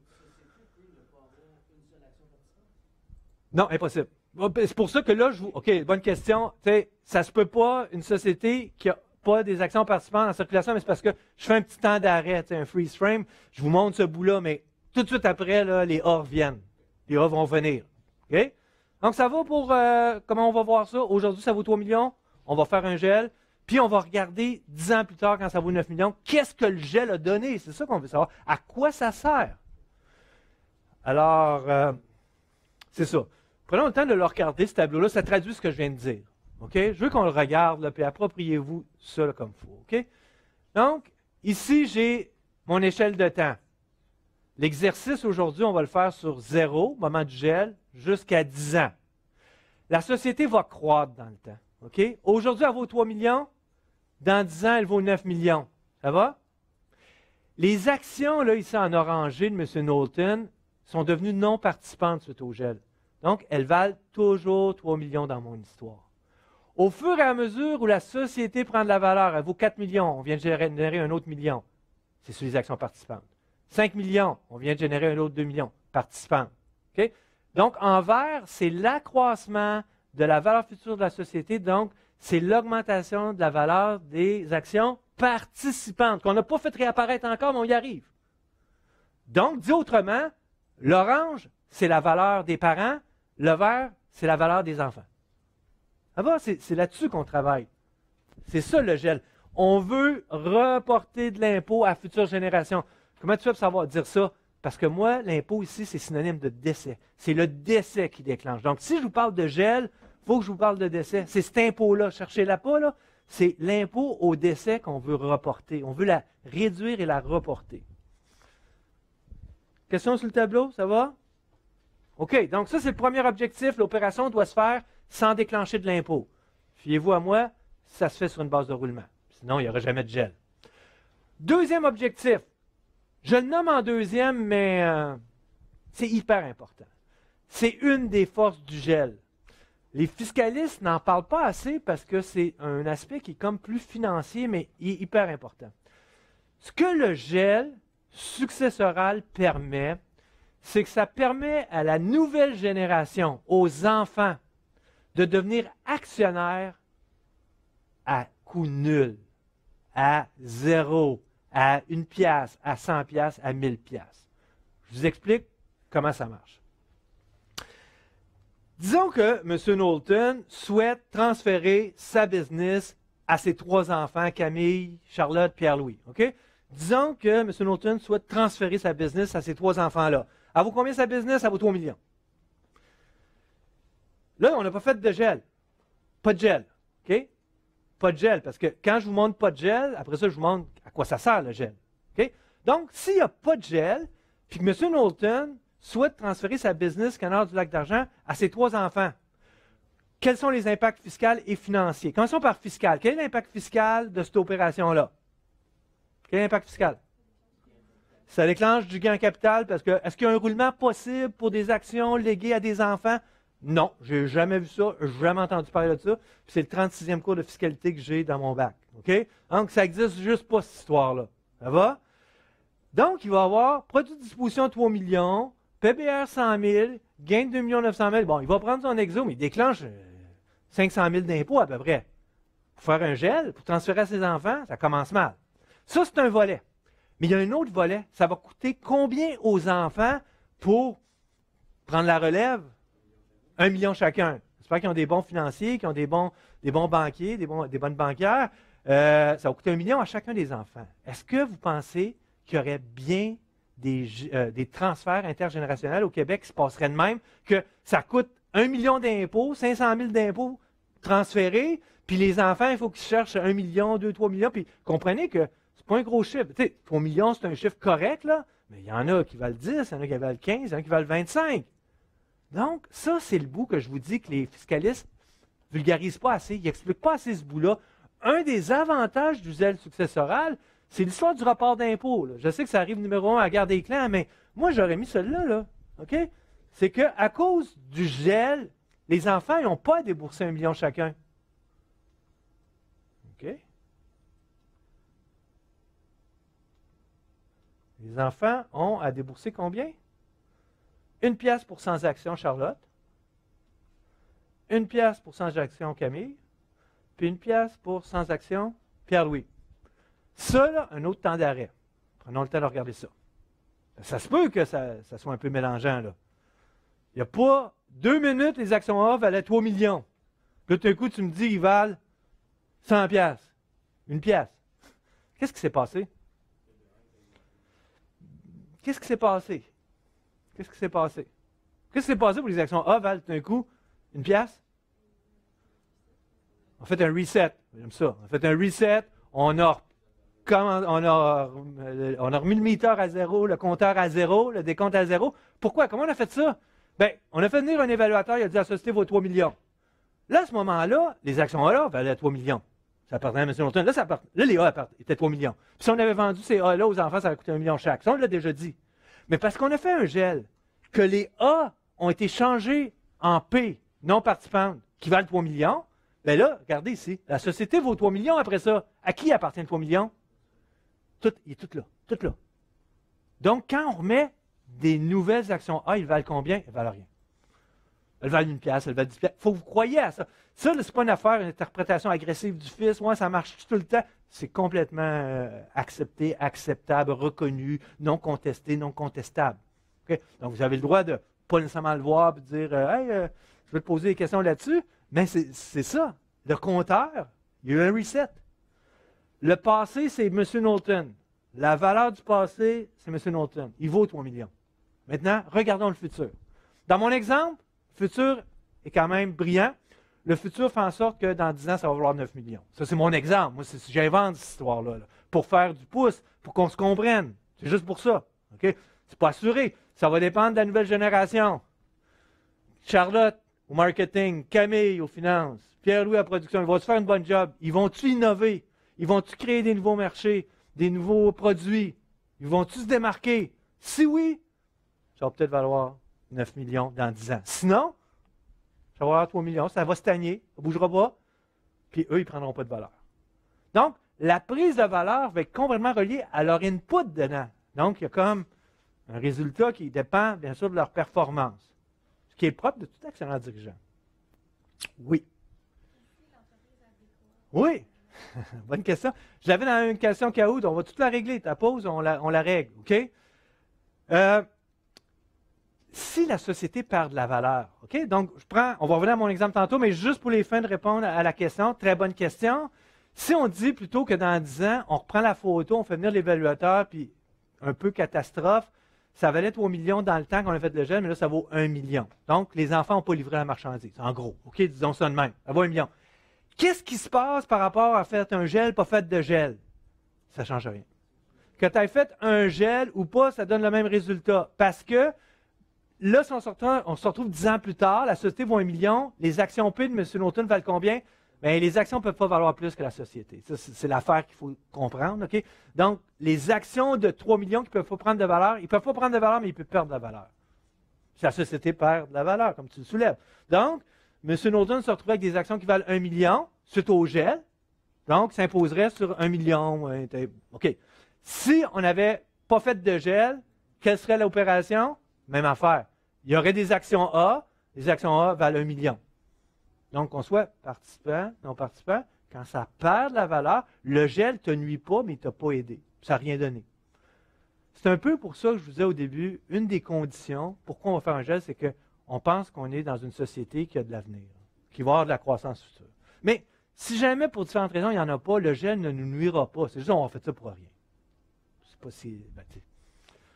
Non, impossible. C'est pour ça que là, OK, bonne question. T'sais, ça se peut pas, une société qui n'a pas des actions participantes en circulation, mais c'est parce que je fais un petit temps d'arrêt, un freeze frame. Je vous montre ce bout-là, mais tout de suite après, là, les A reviennent. Les A vont venir. OK? Donc, ça va pour comment on va voir ça. Aujourd'hui, ça vaut 3 millions. On va faire un gel. Puis, on va regarder 10 ans plus tard, quand ça vaut 9 millions, qu'est-ce que le gel a donné? C'est ça qu'on veut savoir. À quoi ça sert? Alors, c'est ça. Prenons le temps de le regarder, ce tableau-là. Ça traduit ce que je viens de dire. OK? Je veux qu'on le regarde, là, puis appropriez-vous ça là, comme il faut. OK? Donc, ici, j'ai mon échelle de temps. L'exercice aujourd'hui, on va le faire sur 0, moment du gel, jusqu'à 10 ans. La société va croître dans le temps. OK? Aujourd'hui, elle vaut 3 millions. Dans 10 ans, elle vaut 9 millions. Ça va? Les actions, là, ici en orangé de M. Knowlton, sont devenues non participantes suite au gel. Donc, elles valent toujours 3 millions dans mon histoire. Au fur et à mesure où la société prend de la valeur, elle vaut 4 millions, on vient de générer un autre million. C'est sur les actions participantes. 5 millions, on vient de générer un autre 2 millions participantes. Okay? Donc, en vert, c'est l'accroissement de la valeur future de la société. Donc, c'est l'augmentation de la valeur des actions participantes, qu'on n'a pas fait réapparaître encore, mais on y arrive. Donc, dit autrement, l'orange, c'est la valeur des parents, le vert, c'est la valeur des enfants. Ça va, c'est là-dessus qu'on travaille. C'est ça le gel. On veut reporter de l'impôt à futures générations. Comment tu fais pour savoir dire ça? Parce que moi, l'impôt ici, c'est synonyme de décès. C'est le décès qui déclenche. Donc, si je vous parle de gel, il faut que je vous parle de décès. C'est cet impôt-là. Cherchez-la pas, là. C'est l'impôt au décès qu'on veut reporter. On veut la réduire et la reporter. Question sur le tableau, ça va? OK, donc ça, c'est le premier objectif. L'opération doit se faire sans déclencher de l'impôt. Fiez-vous à moi, ça se fait sur une base de roulement. Sinon, il n'y aura jamais de gel. Deuxième objectif. Je le nomme en deuxième, mais c'est hyper important. C'est une des forces du gel. Les fiscalistes n'en parlent pas assez parce que c'est un aspect qui est comme plus financier, mais il est hyper important. Ce que le gel successoral permet, c'est que ça permet à la nouvelle génération, aux enfants, de devenir actionnaires à coût nul, à 0, à 1 piastre, à 100 piastres, à 1000 piastres. Je vous explique comment ça marche. Disons que M. Knowlton souhaite transférer sa business à ses 3 enfants, Camille, Charlotte, Pierre-Louis. OK? Disons que M. Knowlton souhaite transférer sa business à ces 3 enfants-là. Elle vaut combien sa business? Elle vaut 3 millions. Là, on n'a pas fait de gel. Pas de gel. OK? Pas de gel, parce que quand je vous montre pas de gel, après ça, je vous montre à quoi ça sert le gel. OK? Donc, s'il n'y a pas de gel, puis que M. Knowlton souhaite transférer sa business Canard du Lac-d'Argent à ses 3 enfants, quels sont les impacts fiscaux et financiers? Commençons par fiscal. Quel est l'impact fiscal de cette opération-là? Quel est l'impact fiscal? Ça déclenche du gain en capital parce que est-ce qu'il y a un roulement possible pour des actions léguées à des enfants? Non, je n'ai jamais vu ça, je n'ai jamais entendu parler de ça. Puis c'est le 36e cours de fiscalité que j'ai dans mon bac. OK? Donc, ça n'existe juste pas, cette histoire-là. Ça va? Donc, il va avoir produit de disposition 3 millions, PBR 100 000, gain de 2 900 000. Bon, il va prendre son exo, mais il déclenche 500 000 d'impôts à peu près. Pour faire un gel, pour transférer à ses enfants, ça commence mal. Ça, c'est un volet. Mais il y a un autre volet. Ça va coûter combien aux enfants pour prendre la relève? 1 million chacun. J'espère qu'ils ont des bons financiers, qu'ils ont des bons banquiers, des bonnes banquières. Ça va coûter 1 million à chacun des enfants. Est-ce que vous pensez qu'il y aurait bien des transferts intergénérationnels au Québec qui se passeraient de même, que ça coûte 1 million d'impôts, 500 000 d'impôts transférés, puis les enfants, il faut qu'ils cherchent 1 million, 2, 3 millions, puis comprenez que c'est pas un gros chiffre. Tu sais, 3 millions, c'est un chiffre correct, là, mais il y en a qui valent 10, il y en a qui valent 15, il y en a qui valent 25. Donc, ça, c'est le bout que je vous dis que les fiscalistes ne vulgarisent pas assez, ils n'expliquent pas assez ce bout-là. Un des avantages du zèle successoral, c'est l'histoire du rapport d'impôt. Je sais que ça arrive numéro 1 à la guerre des clans, mais moi, j'aurais mis celui-là, là. OK? C'est qu'à cause du gel, les enfants n'ont pas à débourser 1 million chacun. OK? Les enfants ont à débourser combien? 1 pièce pour sans action Charlotte, 1 pièce pour sans action Camille, puis 1 pièce pour sans action Pierre-Louis. Ça, là, un autre temps d'arrêt. Prenons le temps de regarder ça. Ça se peut que ça soit un peu mélangeant, là. Il n'y a pas 2 minutes, les actions A valaient 3 millions. Là, tout d'un coup, tu me dis qu'ils valent 100 pièces. 1 pièce. Qu'est-ce qui s'est passé? Qu'est-ce qui s'est passé? Qu'est-ce qui s'est passé? Qu'est-ce qui s'est passé pour les actions A valent tout d'un coup 1 pièce? On fait un reset. J'aime ça. On fait un reset. On a remis le meter à zéro, le compteur à zéro, le décompte à zéro. Pourquoi? Comment on a fait ça? Bien, on a fait venir un évaluateur, il a dit la société vaut 3 millions. Là, à ce moment-là, les actions A valaient 3 millions. Ça appartenait à M. Norton. Là, les A étaient 3 millions. Puis si on avait vendu ces A-là aux enfants, ça aurait coûté 1 million chaque. Ça, on l'a déjà dit. Mais parce qu'on a fait un gel, que les A ont été changés en P, non participantes, qui valent 3 millions, bien là, regardez ici, la société vaut 3 millions après ça. À qui appartient 3 millions? Il est tout là. Tout là. Donc, quand on remet des nouvelles actions A, ils valent combien? Ils valent rien. Elles valent 1 pièce, elles valent 10 pièces. Il faut que vous croyez à ça. Ça, ce n'est pas une affaire, une interprétation agressive du fils. Ouais, ça marche tout le temps. C'est complètement accepté, acceptable, reconnu, non contesté, non contestable. Okay? Donc, vous avez le droit de ne pas nécessairement le voir et de dire Hey, je vais te poser des questions là-dessus. Mais c'est ça. Le compteur, il y a eu un reset. Le passé, c'est M. Norton. La valeur du passé, c'est M. Norton. Il vaut 3 millions. Maintenant, regardons le futur. Dans mon exemple, le futur est quand même brillant. Le futur fait en sorte que dans 10 ans, ça va valoir 9 millions. Ça, c'est mon exemple. Moi, j'invente cette histoire-là pour faire du pouce, pour qu'on se comprenne. C'est juste pour ça. Okay? C'est pas assuré. Ça va dépendre de la nouvelle génération. Charlotte au marketing, Camille aux finances, Pierre-Louis à la production. Ils vont-tu faire une bonne job? Ils vont-tu innover? Ils vont-tu créer des nouveaux marchés, des nouveaux produits? Ils vont-tu se démarquer? Si oui, ça va peut-être valoir 9 millions dans 10 ans. Sinon, ça va valoir 3 millions, ça va stagner, ça ne bougera pas, puis eux, ils ne prendront pas de valeur. Donc, la prise de valeur va être complètement reliée à leur input dedans. Donc, il y a comme un résultat qui dépend, bien sûr, de leur performance, ce qui est propre de tout excellent dirigeant. Oui. Oui. Bonne question. Je l'avais dans une question KO, on va tout la régler. Ta pause, on la règle. OK? Si la société perd de la valeur, OK? Donc, on va revenir à mon exemple tantôt, mais juste pour les fins de répondre à la question, très bonne question. Si on dit plutôt que dans 10 ans, on reprend la photo, on fait venir l'évaluateur, puis un peu catastrophe, ça valait 3 millions dans le temps qu'on a fait le gel, mais là, ça vaut 1 million. Donc, les enfants n'ont pas livré la marchandise, en gros. OK? Disons ça de même. Ça vaut 1 million. Qu'est-ce qui se passe par rapport à faire un gel, pas fait de gel? Ça ne change rien. Que tu aies fait un gel ou pas, ça donne le même résultat. Parce que là, si on se retrouve 10 ans plus tard, la société vaut 1 million, les actions P de M. Norton valent combien? Bien, les actions ne peuvent pas valoir plus que la société. Ça, c'est l'affaire qu'il faut comprendre. OK? Donc, les actions de 3 millions qui ne peuvent pas prendre de valeur, ils ne peuvent pas prendre de valeur, mais ils peuvent perdre de la valeur. Puis la société perd de la valeur, comme tu le soulèves. Donc, M. Norton se retrouve avec des actions qui valent 1 million suite au gel. Donc, ça imposerait sur 1 million. OK. Si on n'avait pas fait de gel, quelle serait l'opération? Même affaire. Il y aurait des actions A. Les actions A valent 1 million. Donc, qu'on soit participant, non participant, quand ça perd de la valeur, le gel ne te nuit pas, mais il ne t'a pas aidé. Ça n'a rien donné. C'est un peu pour ça que je vous disais au début, une des conditions, pourquoi on va faire un gel, c'est qu'on pense qu'on est dans une société qui a de l'avenir, qui va avoir de la croissance future. Mais si jamais, pour différentes raisons, il n'y en a pas, le gel ne nous nuira pas. C'est juste qu'on a fait ça pour rien. C'est pas si...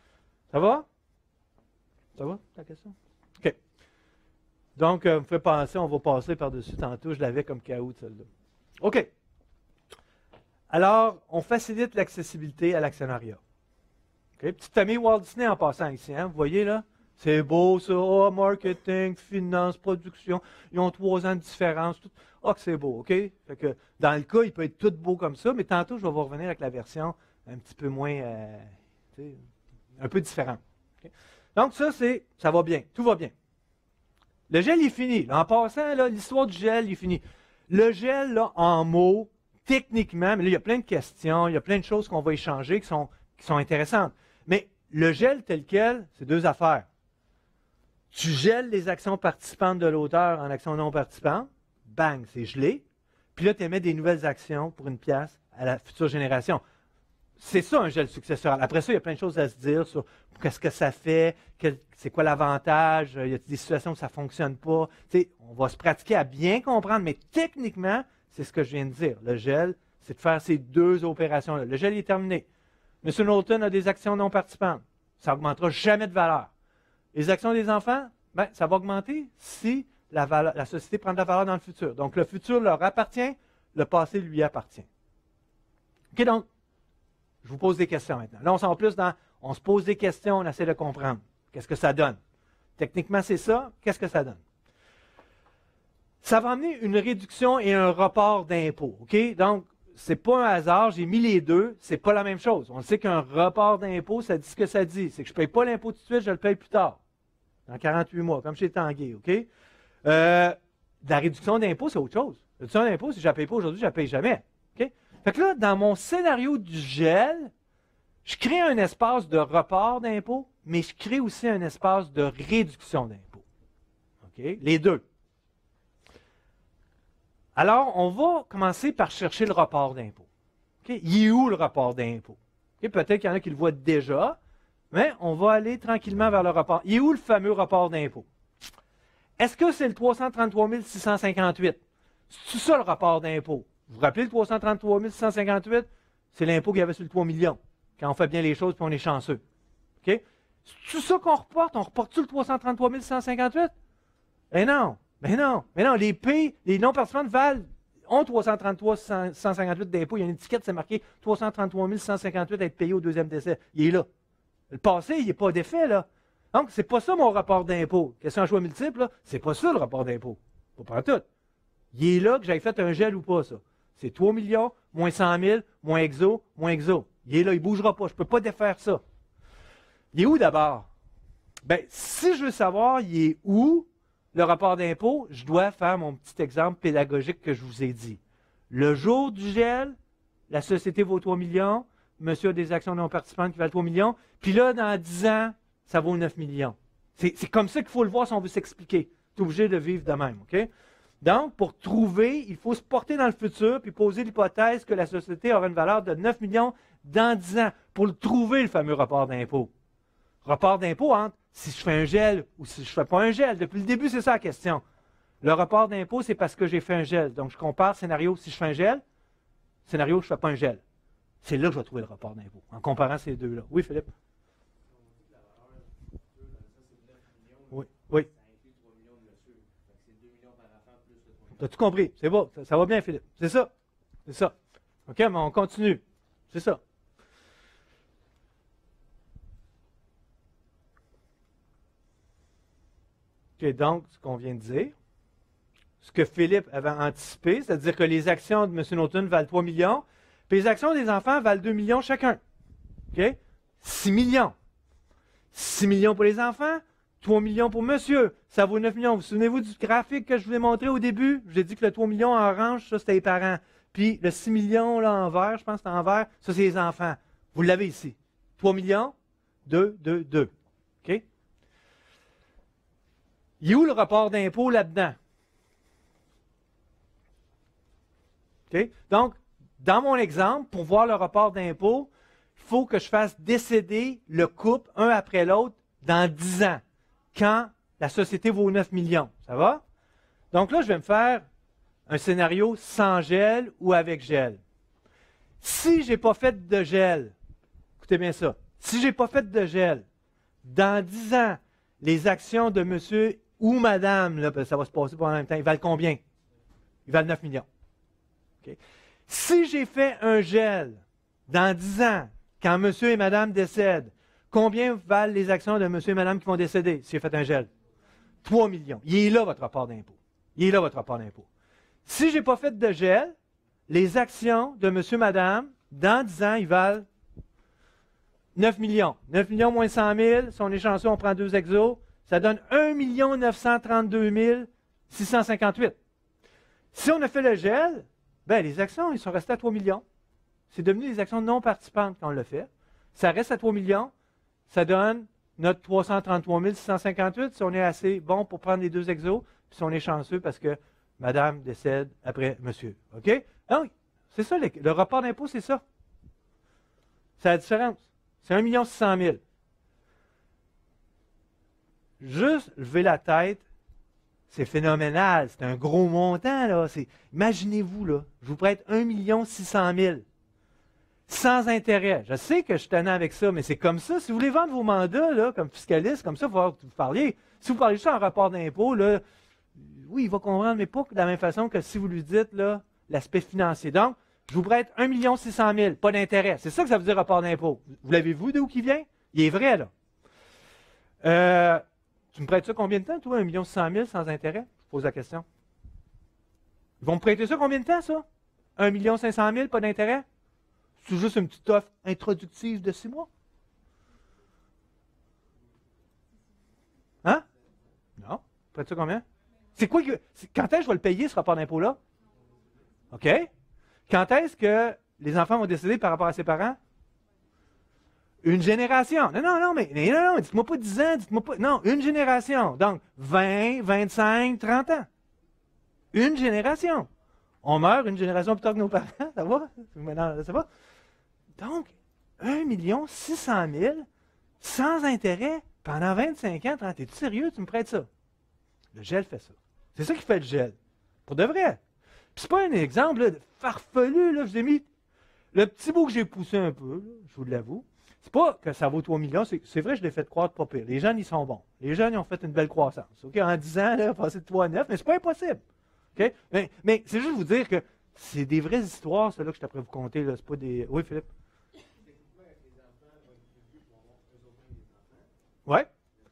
Ça va? Ça va, ta question? OK. Donc, vous faites penser, on va passer par-dessus tantôt. Je l'avais comme caout, celle-là. OK. Alors, on facilite l'accessibilité à l'actionnariat. Okay. Petite famille Walt Disney en passant ici, hein? Vous voyez là? C'est beau ça, oh, marketing, finance, production, ils ont 3 ans de différence. Tout. Oh, que c'est beau, OK? Fait que dans le cas, il peut être tout beau comme ça, mais tantôt, je vais vous revenir avec la version un petit peu moins, un peu différente. Okay? Donc ça va bien, tout va bien. Le gel est fini. Là, en passant, l'histoire du gel est finie. Le gel, là, en mots, techniquement, mais là, il y a plein de questions, il y a plein de choses qu'on va échanger qui sont intéressantes. Mais le gel tel quel, c'est 2 affaires. Tu gèles les actions participantes de l'auteur en actions non participantes, bang, c'est gelé. Puis là, tu émets des nouvelles actions pour 1 pièce à la future génération. C'est ça un gel successoral. Après ça, il y a plein de choses à se dire sur qu'est-ce que ça fait, c'est quoi l'avantage, il y a des situations où ça ne fonctionne pas. T'sais, on va se pratiquer à bien comprendre, mais techniquement, c'est ce que je viens de dire. Le gel, c'est de faire ces 2 opérations-là. Le gel est terminé. M. Knowlton a des actions non participantes. Ça n'augmentera jamais de valeur. Les actions des enfants, ben, ça va augmenter si la société prend de la valeur dans le futur. Donc, le futur leur appartient, le passé lui appartient. OK, donc, je vous pose des questions maintenant. Là, on s'en va plus dans, on se pose des questions, on essaie de comprendre. Qu'est-ce que ça donne? Techniquement, c'est ça. Qu'est-ce que ça donne? Ça va amener une réduction et un report d'impôt. OK? Donc, ce n'est pas un hasard, j'ai mis les deux, ce n'est pas la même chose. On sait qu'un report d'impôt, ça dit ce que ça dit. C'est que je ne paye pas l'impôt tout de suite, je le paye plus tard, dans 48 mois, comme chez Tanguay. OK? La réduction d'impôt, c'est autre chose. La réduction d'impôt, si je ne la paye pas aujourd'hui, je ne la paye jamais. OK? Fait que là, dans mon scénario du gel, je crée un espace de report d'impôt, mais je crée aussi un espace de réduction d'impôt. OK? Les deux. Alors, on va commencer par chercher le report d'impôt. Okay? Il est où le report d'impôt? Okay? Peut-être qu'il y en a qui le voient déjà, mais on va aller tranquillement vers le report. Il est où le fameux report d'impôt? Est-ce que c'est le 333 658? C'est ça le report d'impôt? Vous vous rappelez le 333 658? C'est l'impôt qu'il y avait sur le 3 millions, quand on fait bien les choses et on est chanceux. Okay? C'est ça qu'on reporte? On reporte-tu le 333 658? Ben non! Mais non, les non-participants ont 333 158 d'impôts. Il y a une étiquette, c'est marqué 333 158 à être payé au 2e décès. Il est là. Le passé, il n'est pas d'effet, là. Donc, c'est pas ça mon rapport d'impôt. Question à choix multiple, là, c'est pas ça le rapport d'impôt. Pas pour tout. Il est là que j'avais fait un gel ou pas, ça. C'est 3 millions, moins 100 000, moins exo, moins exo. Il est là, il ne bougera pas. Je ne peux pas défaire ça. Il est où d'abord? Bien, si je veux savoir, il est où? Le rapport d'impôt, je dois faire mon petit exemple pédagogique que je vous ai dit. Le jour du gel, la société vaut 3 millions, monsieur a des actions non participantes qui valent 3 millions, puis là, dans 10 ans, ça vaut 9 millions. C'est comme ça qu'il faut le voir si on veut s'expliquer. Tu es obligé de vivre de même, OK? Donc, pour trouver, il faut se porter dans le futur puis poser l'hypothèse que la société aura une valeur de 9 millions dans 10 ans pour le trouver, le fameux rapport d'impôt. Rapport d'impôt entre si je fais un gel ou si je ne fais pas un gel. Depuis le début, c'est ça la question. Le rapport d'impôt, c'est parce que j'ai fait un gel. Donc, je compare scénario si je fais un gel, scénario je ne fais pas un gel. C'est là que je vais trouver le rapport d'impôt, en comparant ces deux-là. Oui, Philippe? Oui, oui. Tu as tout compris. C'est bon. Ça va bien, Philippe. C'est ça. C'est ça. OK, mais on continue. C'est ça. OK, donc, ce qu'on vient de dire, ce que Philippe avait anticipé, c'est-à-dire que les actions de M. Knowlton valent 3 millions, puis les actions des enfants valent 2 millions chacun. OK? 6 millions. 6 millions pour les enfants, 3 millions pour monsieur. Ça vaut 9 millions. Vous souvenez-vous du graphique que je vous ai montré au début? Je vous ai dit que le 3 millions en orange, ça, c'était les parents. Puis le 6 millions là, en vert, je pense que c'est en vert, ça, c'est les enfants. Vous l'avez ici. 3 millions, 2, 2, 2. OK? Il est où le rapport d'impôt là-dedans? Okay? Donc, dans mon exemple, pour voir le rapport d'impôt, il faut que je fasse décéder le couple un après l'autre dans 10 ans, quand la société vaut 9 millions. Ça va? Donc là, je vais me faire un scénario sans gel ou avec gel. Si je n'ai pas fait de gel, écoutez bien ça, si je n'ai pas fait de gel, dans 10 ans, les actions de monsieur ou madame, là, parce que ça va se passer pendant le même temps, ils valent combien? Ils valent 9 millions. Okay. Si j'ai fait un gel dans 10 ans, quand monsieur et madame décèdent, combien valent les actions de monsieur et madame qui vont décéder si j'ai fait un gel? 3 millions. Il est là votre rapport d'impôt. Il est là votre rapport d'impôt. Si je n'ai pas fait de gel, les actions de monsieur et madame, dans 10 ans, ils valent 9 millions. 9 millions moins 100 000, si on est chanceux, on prend 2 exos, ça donne 1 932 658. Si on a fait le gel, ben, les actions, ils sont restés à 3 millions. C'est devenu des actions non participantes quand on l'a fait. Ça reste à 3 millions. Ça donne notre 333 658 si on est assez bon pour prendre les 2 exos, puis si on est chanceux parce que madame décède après monsieur. OK? Donc, c'est ça, le rapport d'impôt, c'est ça. C'est la différence. C'est 1 600 000. Juste lever la tête, c'est phénoménal. C'est un gros montant, là. Imaginez-vous, là, je vous prête 1 600 000 sans intérêt. Je sais que je suis tannant avec ça, mais c'est comme ça. Si vous voulez vendre vos mandats, là, comme fiscaliste, comme ça, il faut que vous parliez. Si vous parlez juste en rapport d'impôt, là, oui, il va comprendre, mais pas de la même façon que si vous lui dites là, l'aspect financier. Donc, je vous prête 1 600 000, pas d'intérêt. C'est ça que ça veut dire rapport d'impôt. Vous l'avez-vous d'où qui vient? Il est vrai, là. Tu me prêtes ça combien de temps, toi, 1 600 000 sans intérêt? Je pose la question. Ils vont me prêter ça combien de temps, ça? 1 500 000, pas d'intérêt? C'est juste une petite offre introductive de 6 mois? Hein? Non. Prête ça combien? C'est quoi que. Quand est-ce que je vais le payer, ce rapport d'impôt-là? OK? Quand est-ce que les enfants vont décider par rapport à ses parents? Une génération. Non, mais non, dites-moi pas 10 ans, dites-moi pas. Non, une génération. Donc, 20, 25, 30 ans. Une génération. On meurt une génération plus tard que nos parents, ça va? Maintenant, ça va? Donc, 1 600 000 sans intérêt pendant 25 ans, 30. Es-tu sérieux? Tu me prêtes ça? Le gel fait ça. C'est ça qui fait le gel. Pour de vrai. Puis c'est pas un exemple là, de farfelu. Là, je vous ai mis le petit bout que j'ai poussé un peu, là, je vous l'avoue. C'est pas que ça vaut 3 millions. C'est vrai, je l'ai fait croître pas pire. Les jeunes, ils sont bons. Les jeunes, ils ont fait une belle croissance. Okay? En 10 ans, là, passer de 3 à 9, mais c'est pas impossible. Okay? Mais c'est juste vous dire que c'est des vraies histoires, celles-là que je suis après vous conter. C'est pas des. Oui, Philippe? Oui.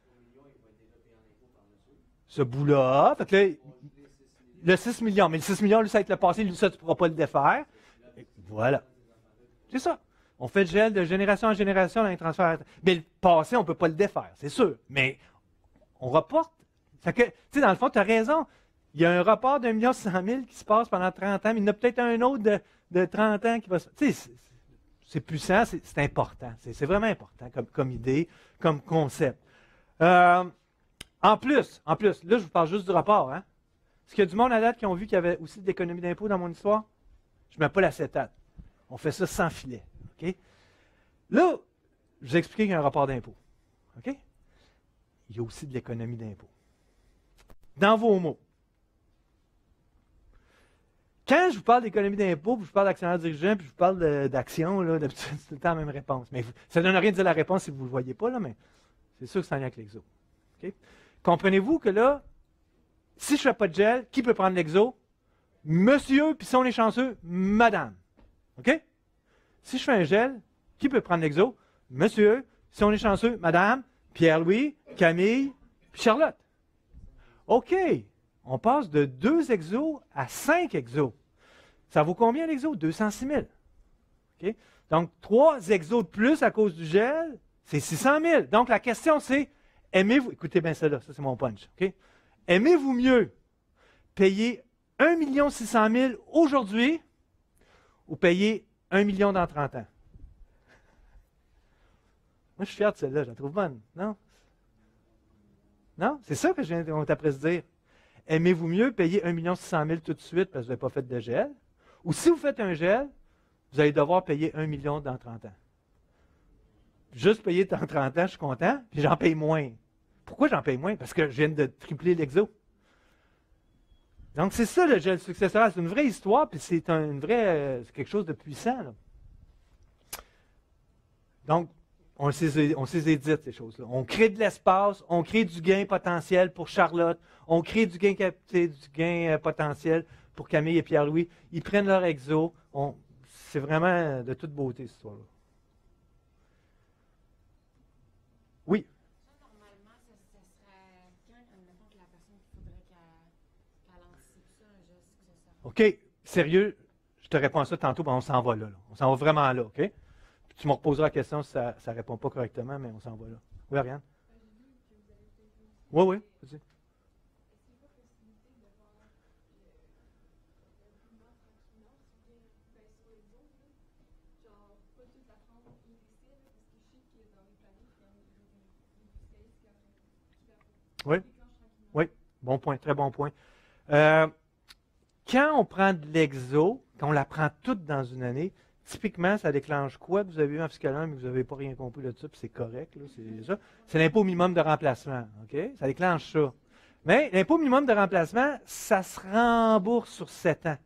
Ce bout-là. Fait que là, le 6 millions. Mais le 6 millions, lui, ça va être le passé. Lui, ça, tu ne pourras pas le défaire. Et voilà. C'est ça. On fait le gel de génération en génération dans les transferts. Mais le passé, on ne peut pas le défaire, c'est sûr. Mais on reporte. Fait que, tu sais, dans le fond, tu as raison. Il y a un report d'1 600 000 qui se passe pendant 30 ans, mais il y en a peut-être un autre de 30 ans qui va se. Tu sais, c'est puissant, c'est important. C'est vraiment important comme idée, comme concept. En plus, là, je vous parle juste du rapport. Hein? Est-ce qu'il y a du monde à date qui ont vu qu'il y avait aussi de l'économie d'impôt dans mon histoire? Je ne mets pas l'acétate. On fait ça sans filet. Okay? Là, je vous ai expliqué qu'il y a un rapport d'impôt. Okay? Il y a aussi de l'économie d'impôt. Dans vos mots. Quand je vous parle d'économie d'impôt, puis je vous parle d'actionnaire dirigeant, puis je vous parle d'action, d'habitude, c'est tout le temps la même réponse. Mais ça ne donne rien de dire la réponse si vous ne le voyez pas, là, mais c'est sûr que c'est en lien avec l'exo. Okay? Comprenez-vous que là, si je ne fais pas de gel, qui peut prendre l'exo? Monsieur, puis si on est chanceux, madame. OK? Si je fais un gel, qui peut prendre l'exo? Monsieur, si on est chanceux, madame, Pierre-Louis, Camille, puis Charlotte. OK. On passe de 2 exos à 5 exos. Ça vaut combien l'exo? 206 000. OK? Donc, 3 exos de plus à cause du gel, c'est 600 000. Donc, la question, c'est, aimez-vous, écoutez bien ça là, ça c'est mon punch. OK? Aimez-vous mieux payer 1 600 000 aujourd'hui ou payer 1 million dans 30 ans? Moi, je suis fier de celle-là, je la trouve bonne. Non? Non? C'est ça que je viens de dire. Aimez-vous mieux payer 1 600 000 tout de suite parce que vous n'avez pas fait de gel? Ou si vous faites un gel, vous allez devoir payer 1 million dans 30 ans. Juste payer dans 30 ans, je suis content, puis j'en paye moins. Pourquoi j'en paye moins? Parce que je viens de tripler l'exo. Donc, c'est ça le gel successoral. C'est une vraie histoire, puis c'est c'est quelque chose de puissant. Là. Donc, on les édite, ces choses-là. On crée de l'espace, on crée du gain potentiel pour Charlotte, on crée du gain potentiel pour Camille et Pierre-Louis. Ils prennent leur exo. C'est vraiment de toute beauté, cette histoire-là. Oui. Normalement, ça serait quand, admettons que la personne, il faudrait qu'elle anticipe ça, un geste, que ça. OK. Sérieux, je te réponds à ça tantôt, ben on s'en va là. On s'en va vraiment là, OK? Puis tu me reposeras la question si ça ne répond pas correctement, mais on s'en va là. Oui, Ariane? Oui, oui, vas-y. Oui, oui, bon point, très bon point. Quand on prend de l'exo, quand on la prend toute dans une année, typiquement, ça déclenche quoi? Vous avez eu en psychologue, mais vous n'avez pas rien compris de ça, puis c'est correct, là, c'est ça. C'est l'impôt minimum de remplacement, OK? Ça déclenche ça. Mais l'impôt minimum de remplacement, ça se rembourse sur 7 ans.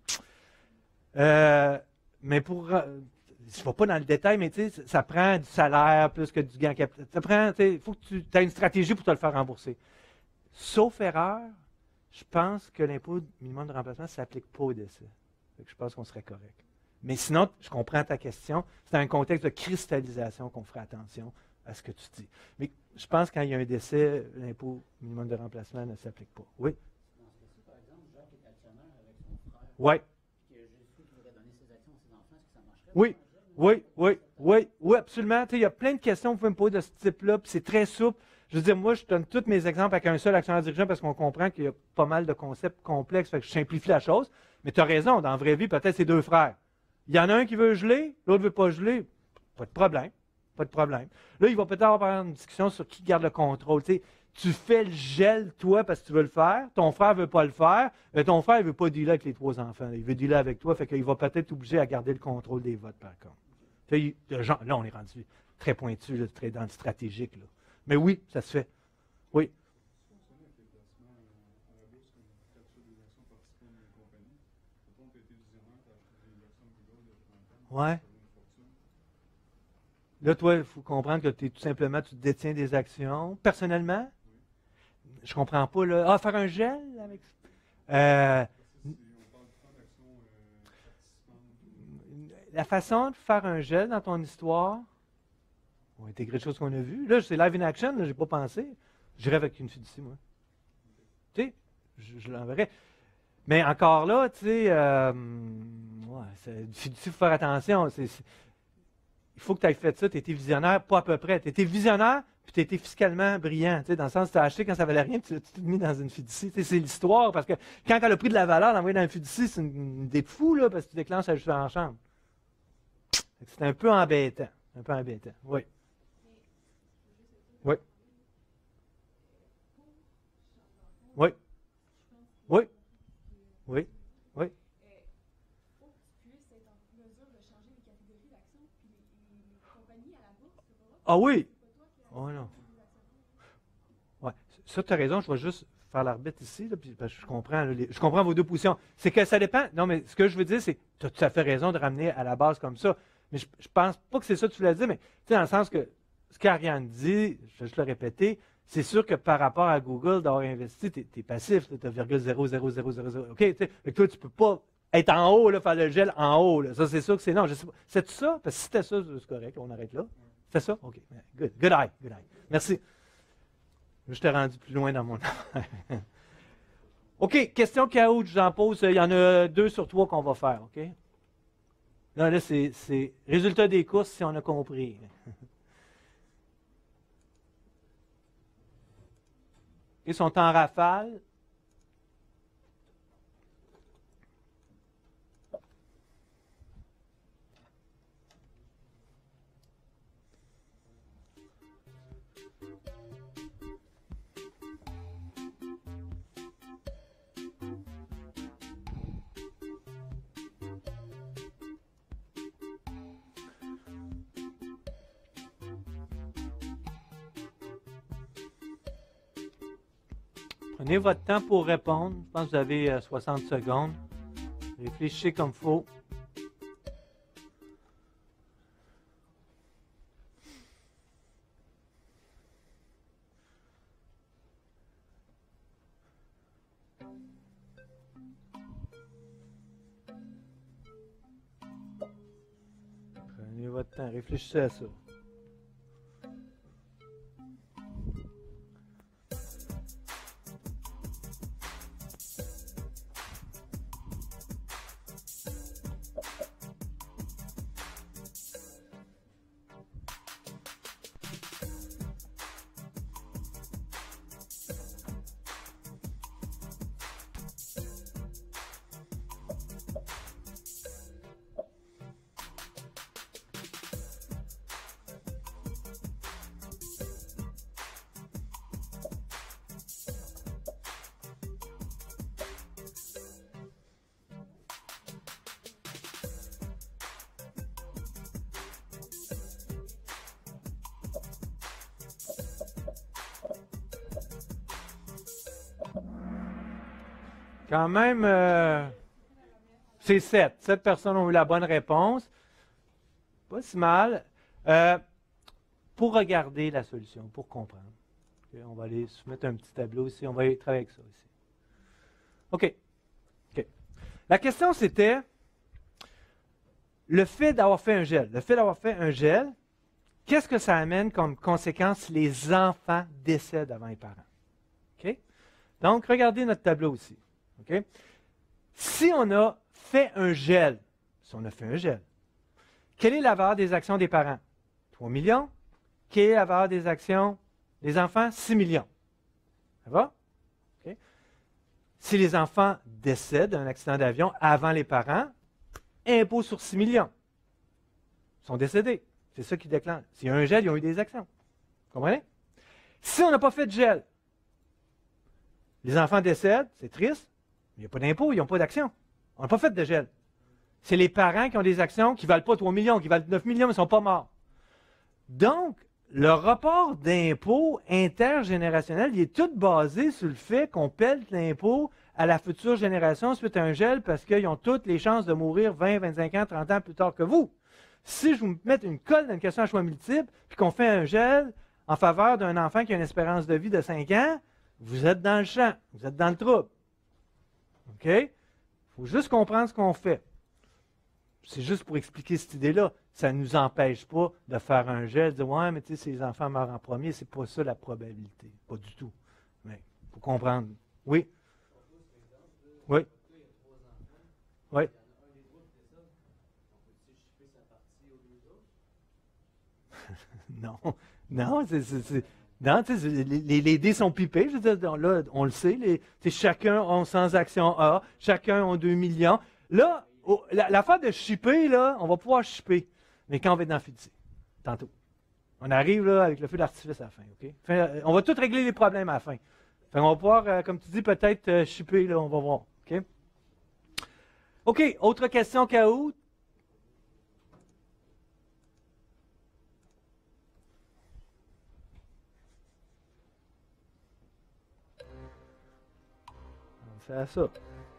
Mais pour... je ne vais pas dans le détail, mais tu sais, ça prend du salaire plus que du gain capital. Ça prend, il faut que tu aies une stratégie pour te le faire rembourser. Sauf erreur, je pense que l'impôt minimum de remplacement ne s'applique pas au décès. Je pense qu'on serait correct. Mais sinon, je comprends ta question. C'est dans un contexte de cristallisation qu'on ferait attention à ce que tu dis. Mais je pense que quand il y a un décès, l'impôt minimum de remplacement ne s'applique pas. Oui? Dans ce cas-ci, par exemple, Jacques est actionnaire avec son frère. Oui. Puis que Jésus voudrait donner ses actions à ses enfants, est-ce que ça marcherait? Oui. Oui, absolument. Il y a plein de questions que vous pouvez me poser de ce type-là, puis c'est très souple. Je veux dire, moi, je donne tous mes exemples avec un seul actionnaire dirigeant parce qu'on comprend qu'il y a pas mal de concepts complexes, fait que je simplifie la chose. Mais tu as raison, dans la vraie vie, peut-être c'est deux frères. Il y en a un qui veut geler, l'autre ne veut pas geler. Pas de problème. Pas de problème. Là, il va peut-être avoir une discussion sur qui garde le contrôle. Tu fais le gel, toi, parce que tu veux le faire. Ton frère ne veut pas le faire. Mais ton frère ne veut pas dealer avec les 3 enfants. Il veut dealer avec toi. Fait qu'il va peut-être obligé à garder le contrôle des votes, par contre. Là, on est rendu très pointu, là, très dans le stratégique. Là. Mais oui, ça se fait. Oui. Ouais. Là, toi, il faut comprendre que tout simplement, tu détiens des actions. Personnellement, je comprends pas. Là. Ah, faire un gel avec. La façon de faire un gel dans ton histoire, on va intégrer des choses qu'on a vues. Là, c'est live in action, je n'ai pas pensé. J'irai avec une fiducie, moi. Tu sais, je l'enverrai. Mais encore là, tu sais, une fiducie, il faut faire attention. Il faut que tu aies fait ça, tu étais visionnaire, pas à peu près. Tu étais visionnaire, puis tu étais fiscalement brillant. Dans le sens que tu as acheté quand ça valait rien, puis tu l'as tout mis dans une fiducie. C'est l'histoire, parce que quand elle a pris de la valeur, l'envoyer dans une fiducie, c'est une idée de fou, là, parce que tu déclenches la justice en chambre. C'est un peu embêtant. Un peu embêtant. Oui. Oui. Oui. Oui. Oui. Oui. Ah oui! Oh non. Ouais. Ça, tu as raison, je vais juste faire l'arbitre ici, là, puis, parce que je comprends, là, je comprends vos deux positions. C'est que ça dépend. Non, mais ce que je veux dire, c'est que tu as tout à fait raison de ramener à la base comme ça. Mais je ne pense pas que c'est ça que tu voulais dire, mais dans le sens que ce qu'Ariane dit, je vais juste le répéter, c'est sûr que par rapport à Google, d'avoir investi, tu es passif, tu as 0,00000. OK? Donc toi, tu ne peux pas être en haut, là, faire le gel en haut. Là. Ça, c'est sûr que c'est non. Je sais pas. C'est ça? Parce que si c'était ça, c'est correct, on arrête là. C'est ça? OK. Good. Good eye. Good eye. Merci. Je t'ai rendu plus loin dans mon OK. Question KO, je vous en pose. Il y en a 2 sur 3 qu'on va faire. OK? Là, c'est résultat des courses si on a compris. Ils sont en rafale. Prenez votre temps pour répondre. Je pense que vous avez 60 secondes. Réfléchissez comme il faut. votre temps. Réfléchissez à ça. Quand même, c'est 7. 7 personnes ont eu la bonne réponse. Pas si mal. Pour regarder la solution, pour comprendre. Okay, on va aller soumettre un petit tableau ici. On va y travailler avec ça ici. OK. La question, c'était le fait d'avoir fait un gel. Le fait d'avoir fait un gel, qu'est-ce que ça amène comme conséquence si les enfants décèdent avant les parents? OK? Donc, regardez notre tableau ici. OK? Si on a fait un gel, quelle est la valeur des actions des parents? 3 millions. Quelle est la valeur des actions des enfants? 6 millions. Ça va? OK? Si les enfants décèdent d'un accident d'avion avant les parents, impôt sur 6 millions. Ils sont décédés. C'est ça qui déclenche. S'il y a un gel, ils ont eu des actions. Vous comprenez? Si on n'a pas fait de gel, les enfants décèdent, c'est triste, mais il n'y a pas d'impôt, ils n'ont pas d'action. On n'a pas fait de gel. C'est les parents qui ont des actions qui ne valent pas 3 millions, qui valent 9 millions, mais ils ne sont pas morts. Donc, le rapport d'impôt intergénérationnel, il est tout basé sur le fait qu'on pèle l'impôt à la future génération suite à un gel parce qu'ils ont toutes les chances de mourir 20, 25 ans, 30 ans plus tard que vous. Si je vous mets une colle dans une question à choix multiple, puis qu'on fait un gel en faveur d'un enfant qui a une espérance de vie de 5 ans, vous êtes dans le champ, vous êtes dans le trouble. OK? Il faut juste comprendre ce qu'on fait. C'est juste pour expliquer cette idée-là. Ça ne nous empêche pas de faire un gel, de dire ouais, mais tu sais, si les enfants meurent en premier, c'est pas ça la probabilité. Pas du tout. Mais il faut comprendre. Oui? Oui? Oui? Non. Non, non, les dés sont pipés. Je veux dire, là, on le sait. Chacun a 100 actions A, chacun a 2 millions. Là, l'affaire de shipper, là, on va pouvoir shipper. Mais quand on va être dans le fiducie, tantôt. On arrive là, avec le feu d'artifice à la fin. OK? On va tout régler les problèmes à la fin. On va pouvoir, comme tu dis, peut-être shipper, là, on va voir. OK? OK, autre question, K.O.? C'est à ça.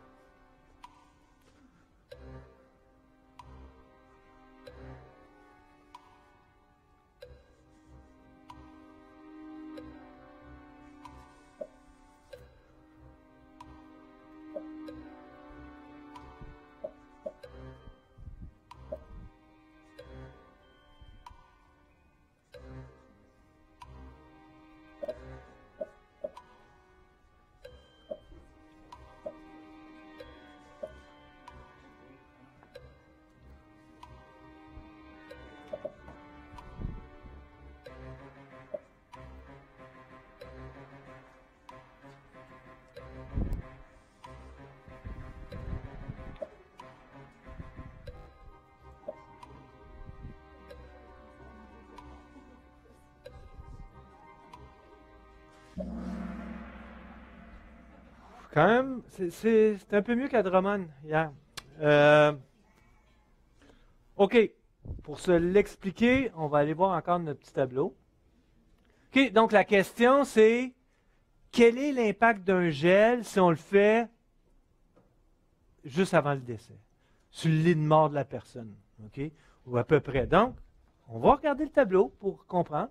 Quand même, c'est un peu mieux qu'à Drummond hier. OK. Pour se l'expliquer, on va aller voir encore notre petit tableau. OK. Donc, la question, c'est quel est l'impact d'un gel si on le fait juste avant le décès, sur le lit de mort de la personne? OK? Ou à peu près. Donc, on va regarder le tableau pour comprendre.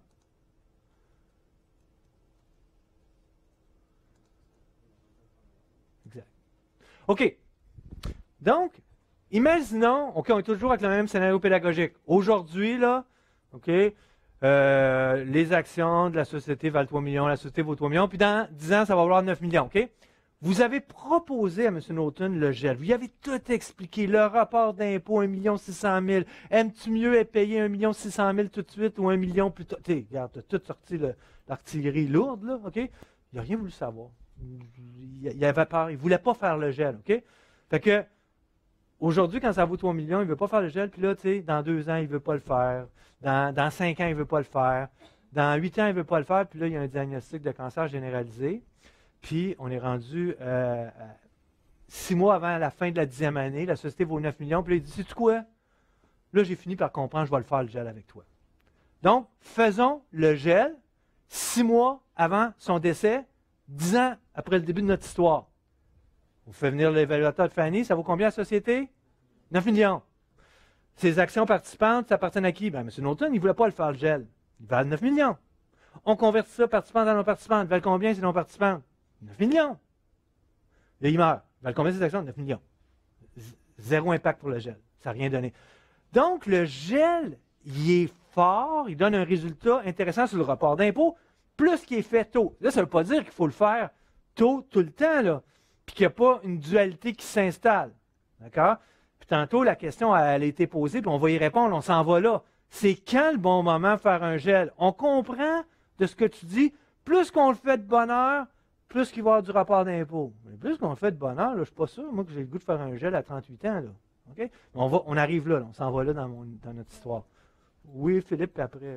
OK. Donc, imaginons, OK, on est toujours avec le même scénario pédagogique. Aujourd'hui, là, OK, les actions de la société valent 3 millions, la société vaut 3 millions, puis dans 10 ans, ça va valoir 9 millions, OK? Vous avez proposé à M. Norton le gel. Vous lui avez tout expliqué. Le rapport d'impôt, 1 600 000. Aimes-tu mieux payer 1 600 000 tout de suite ou 1 million plus tard? Regarde, tu as tout sorti l'artillerie lourde, là, OK? Il n'a rien voulu savoir. Il avait peur. Il ne voulait pas faire le gel, OK? Fait que, aujourd'hui, quand ça vaut 3 millions, il ne veut pas faire le gel. Puis là, tu sais, dans 2 ans, il ne veut pas le faire. Dans 5 ans, il ne veut pas le faire. Dans 8 ans, il ne veut pas le faire. Puis là, il y a un diagnostic de cancer généralisé. Puis, on est rendu 6 mois avant la fin de la 10e année. La société vaut 9 millions. Puis là, il dit, sais-tu quoi? Là, j'ai fini par comprendre, je vais le faire, le gel, avec toi. Donc, faisons le gel 6 mois avant son décès, 10 ans après le début de notre histoire. On fait venir l'évaluateur de Fanny. Ça vaut combien la société? 9 millions. Ses actions participantes, ça appartient à qui? Bien, M. Norton, il ne voulait pas le faire, le gel. Il valent 9 millions. On convertit ça, participants dans non-participantes. Ils valent combien, ces non-participantes? 9 millions. Là, il meurt. Ils valent combien ces actions? 9 millions. Zéro impact pour le gel. Ça n'a rien donné. Donc, le gel, il est fort, il donne un résultat intéressant sur le rapport d'impôt, plus qu'il est fait tôt. Là, ça ne veut pas dire qu'il faut le faire tôt, tout le temps, là, puis qu'il n'y a pas une dualité qui s'installe. D'accord? Puis tantôt, la question, elle a été posée, puis on va y répondre, on s'en va là. C'est quand le bon moment de faire un gel? On comprend de ce que tu dis, plus qu'on le fait de bonne heure, plus qu'il va y avoir du rapport d'impôt. Mais plus qu'on le fait de bonne heure, là, je ne suis pas sûr, moi, que j'ai le goût de faire un gel à 38 ans. Là. Okay? On arrive là, on s'en va là dans notre histoire. Oui, Philippe, puis après...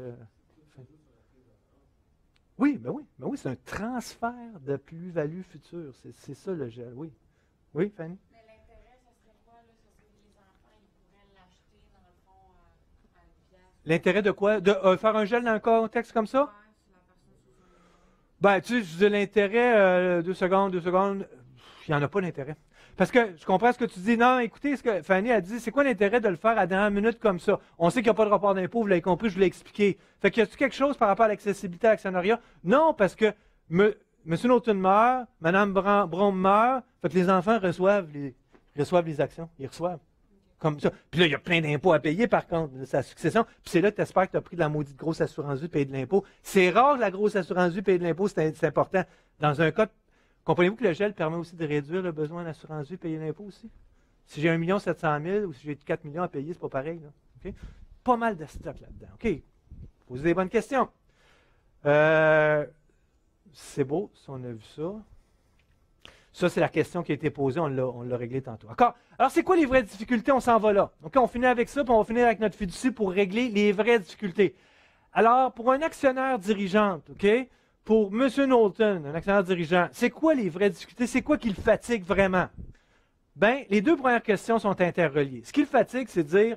Oui, c'est un transfert de plus-value future. C'est ça le gel, oui. Oui, Fanny? Mais l'intérêt, ça serait quoi, là? Ça serait que les enfants, ils pourraient l'acheter, dans le fond, à une pièce. L'intérêt de quoi? De faire un gel dans un contexte comme ça? Ouais, si la personne sous un million. Ben, tu sais, je dis l'intérêt, 2 secondes, il n'y en a pas d'intérêt. Parce que je comprends ce que tu dis. Non, écoutez, ce que Fanny a dit, c'est quoi l'intérêt de le faire à dernière minute comme ça? On sait qu'il n'y a pas de rapport d'impôt, vous l'avez compris, je vous l'ai expliqué. Fait qu'il y a-t-il quelque chose par rapport à l'accessibilité à l'actionnariat? Non, parce que M. Norton meurt, Mme Brown meurt, fait que les enfants reçoivent les actions. Ils reçoivent. Comme ça. Puis là, il y a plein d'impôts à payer, par contre, de sa succession. Puis c'est là que tu espères que tu as pris de la maudite grosse assurance vie payer de l'impôt. C'est rare que la grosse assurance vie payer de l'impôt, c'est important. Dans un cas, comprenez-vous que le gel permet aussi de réduire le besoin d'assurance vie payer de l'impôt aussi? Si j'ai 1 700 000 ou si j'ai 4 millions à payer, c'est pas pareil. Là. Okay? Pas mal de stock là-dedans. OK. Posez des bonnes questions. C'est beau, si on a vu ça. Ça, c'est la question qui a été posée, on l'a réglée tantôt. D'accord? Alors, c'est quoi les vraies difficultés? On s'en va là. OK, on finit avec ça, puis on va finir avec notre fiducie pour régler les vraies difficultés. Alors, pour un actionnaire dirigeant, OK, pour M. Norton, un actionnaire dirigeant, c'est quoi les vraies difficultés? C'est quoi qui le fatigue vraiment? Bien, les deux premières questions sont interreliées. Ce qui le fatigue, c'est de dire,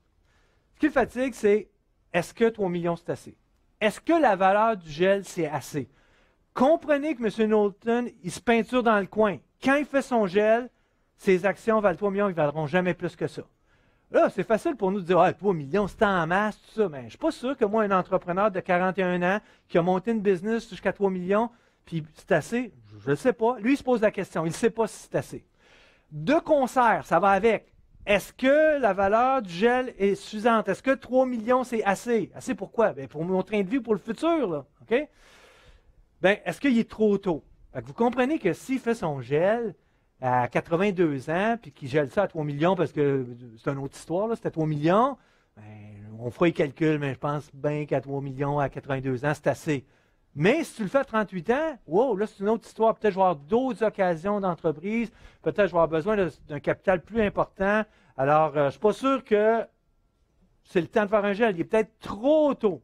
ce qui le fatigue, c'est, est-ce que 3 millions, c'est assez? Est-ce que la valeur du gel, c'est assez? Comprenez que M. Norton, il se peinture dans le coin. Quand il fait son gel, ses actions valent 3 millions, ils ne valeront jamais plus que ça. Là, c'est facile pour nous de dire, ah, 3 millions, c'est en masse, tout ça. Mais je ne suis pas sûr que moi, un entrepreneur de 41 ans qui a monté une business jusqu'à 3 millions, puis c'est assez, je ne sais pas. Lui, il se pose la question, il ne sait pas si c'est assez. De concert, ça va avec. Est-ce que la valeur du gel est suffisante? Est-ce que 3 millions, c'est assez? Assez pourquoi? Bien, pour mon train de vie, pour le futur, là. OK? Bien, est-ce qu'il est trop tôt? Fait que vous comprenez que s'il fait son gel à 82 ans, puis qu'il gèle ça à 3 millions, parce que c'est une autre histoire, là, c'était 3 millions, bien, on fera les calculs, mais je pense bien qu'à 3 millions à 82 ans, c'est assez. Mais si tu le fais à 38 ans, wow, là, c'est une autre histoire. Peut-être que je vais avoir d'autres occasions d'entreprise. Peut-être que je vais avoir besoin d'un capital plus important. Alors, je ne suis pas sûr que c'est le temps de faire un gel. Il est peut-être trop tôt.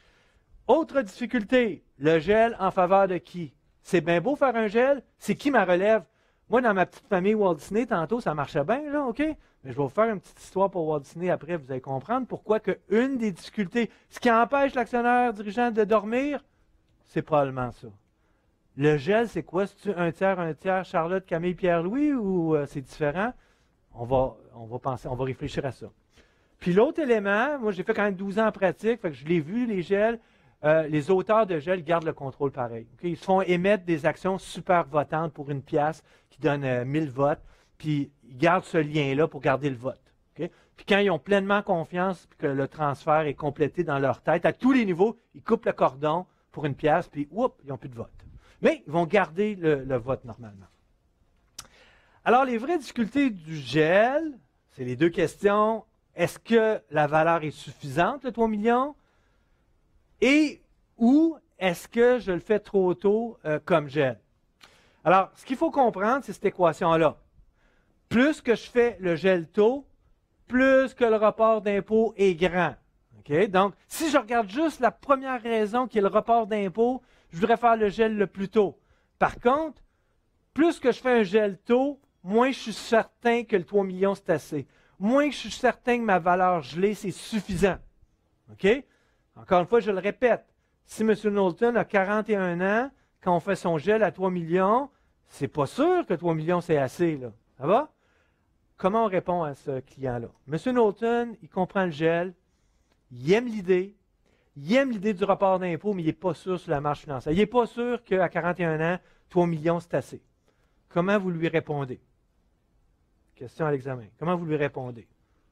Autre difficulté, le gel en faveur de qui? C'est bien beau faire un gel, c'est qui ma relève? Moi, dans ma petite famille Walt Disney, tantôt, ça marchait bien, là, OK? Mais je vais vous faire une petite histoire pour Walt Disney après, vous allez comprendre pourquoi une des difficultés, ce qui empêche l'actionnaire dirigeant de dormir, c'est probablement ça. Le gel, c'est quoi? C'est-tu un tiers, Charlotte, Camille, Pierre-Louis, ou c'est différent? On va penser, on va réfléchir à ça. Puis l'autre élément, moi, j'ai fait quand même 12 ans en pratique, fait que je l'ai vu, les gels. Les auteurs de gel gardent le contrôle pareil. Okay? Ils se font émettre des actions super votantes pour une pièce qui donne 1000 votes. puis ils gardent ce lien-là pour garder le vote. OK? Puis quand ils ont pleinement confiance que le transfert est complété dans leur tête, à tous les niveaux, ils coupent le cordon pour une pièce, puis oups, ils n'ont plus de vote. Mais ils vont garder le vote normalement. Alors, les vraies difficultés du gel, c'est les deux questions. Est-ce que la valeur est suffisante, le 3 millions? Et ou est-ce que je le fais trop tôt comme gel? Alors, ce qu'il faut comprendre, c'est cette équation-là. Plus que je fais le gel tôt, plus que le report d'impôt est grand. Okay? Donc, si je regarde juste la première raison qui est le report d'impôt, je voudrais faire le gel le plus tôt. Par contre, plus que je fais un gel tôt, moins je suis certain que le 3 millions, c'est assez. Moins je suis certain que ma valeur gelée, c'est suffisant. OK? Encore une fois, je le répète. Si M. Knowlton a 41 ans, quand on fait son gel à 3 millions, c'est pas sûr que 3 millions, c'est assez. Là. Ça va? Comment on répond à ce client-là? M. Knowlton, il comprend le gel, il aime l'idée du report d'impôt, mais il n'est pas sûr sur la marge financière. Il n'est pas sûr qu'à 41 ans, 3 millions, c'est assez. Comment vous lui répondez? Question à l'examen. Comment vous lui répondez?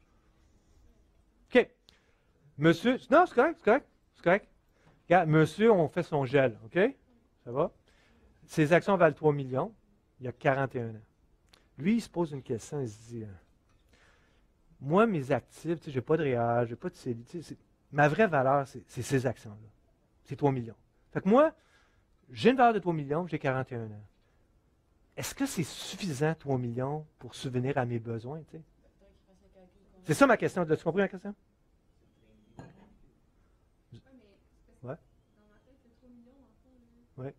OK. Monsieur, non, c'est correct, c'est correct, c'est correct. Regarde, monsieur, on fait son gel, OK? Ça va? Ses actions valent 3 millions. Il a 41 ans. Lui, il se pose une question, il se dit, moi, mes actifs, je n'ai pas de réel, je n'ai pas de CELI. Ma vraie valeur, c'est ces actions-là. C'est 3 millions. Fait que moi, j'ai une valeur de 3 millions, j'ai 41 ans. Est-ce que c'est suffisant, 3 millions, pour subvenir à mes besoins? T'sais? C'est ça ma question. As-tu compris ma question? Ouais. Ouais.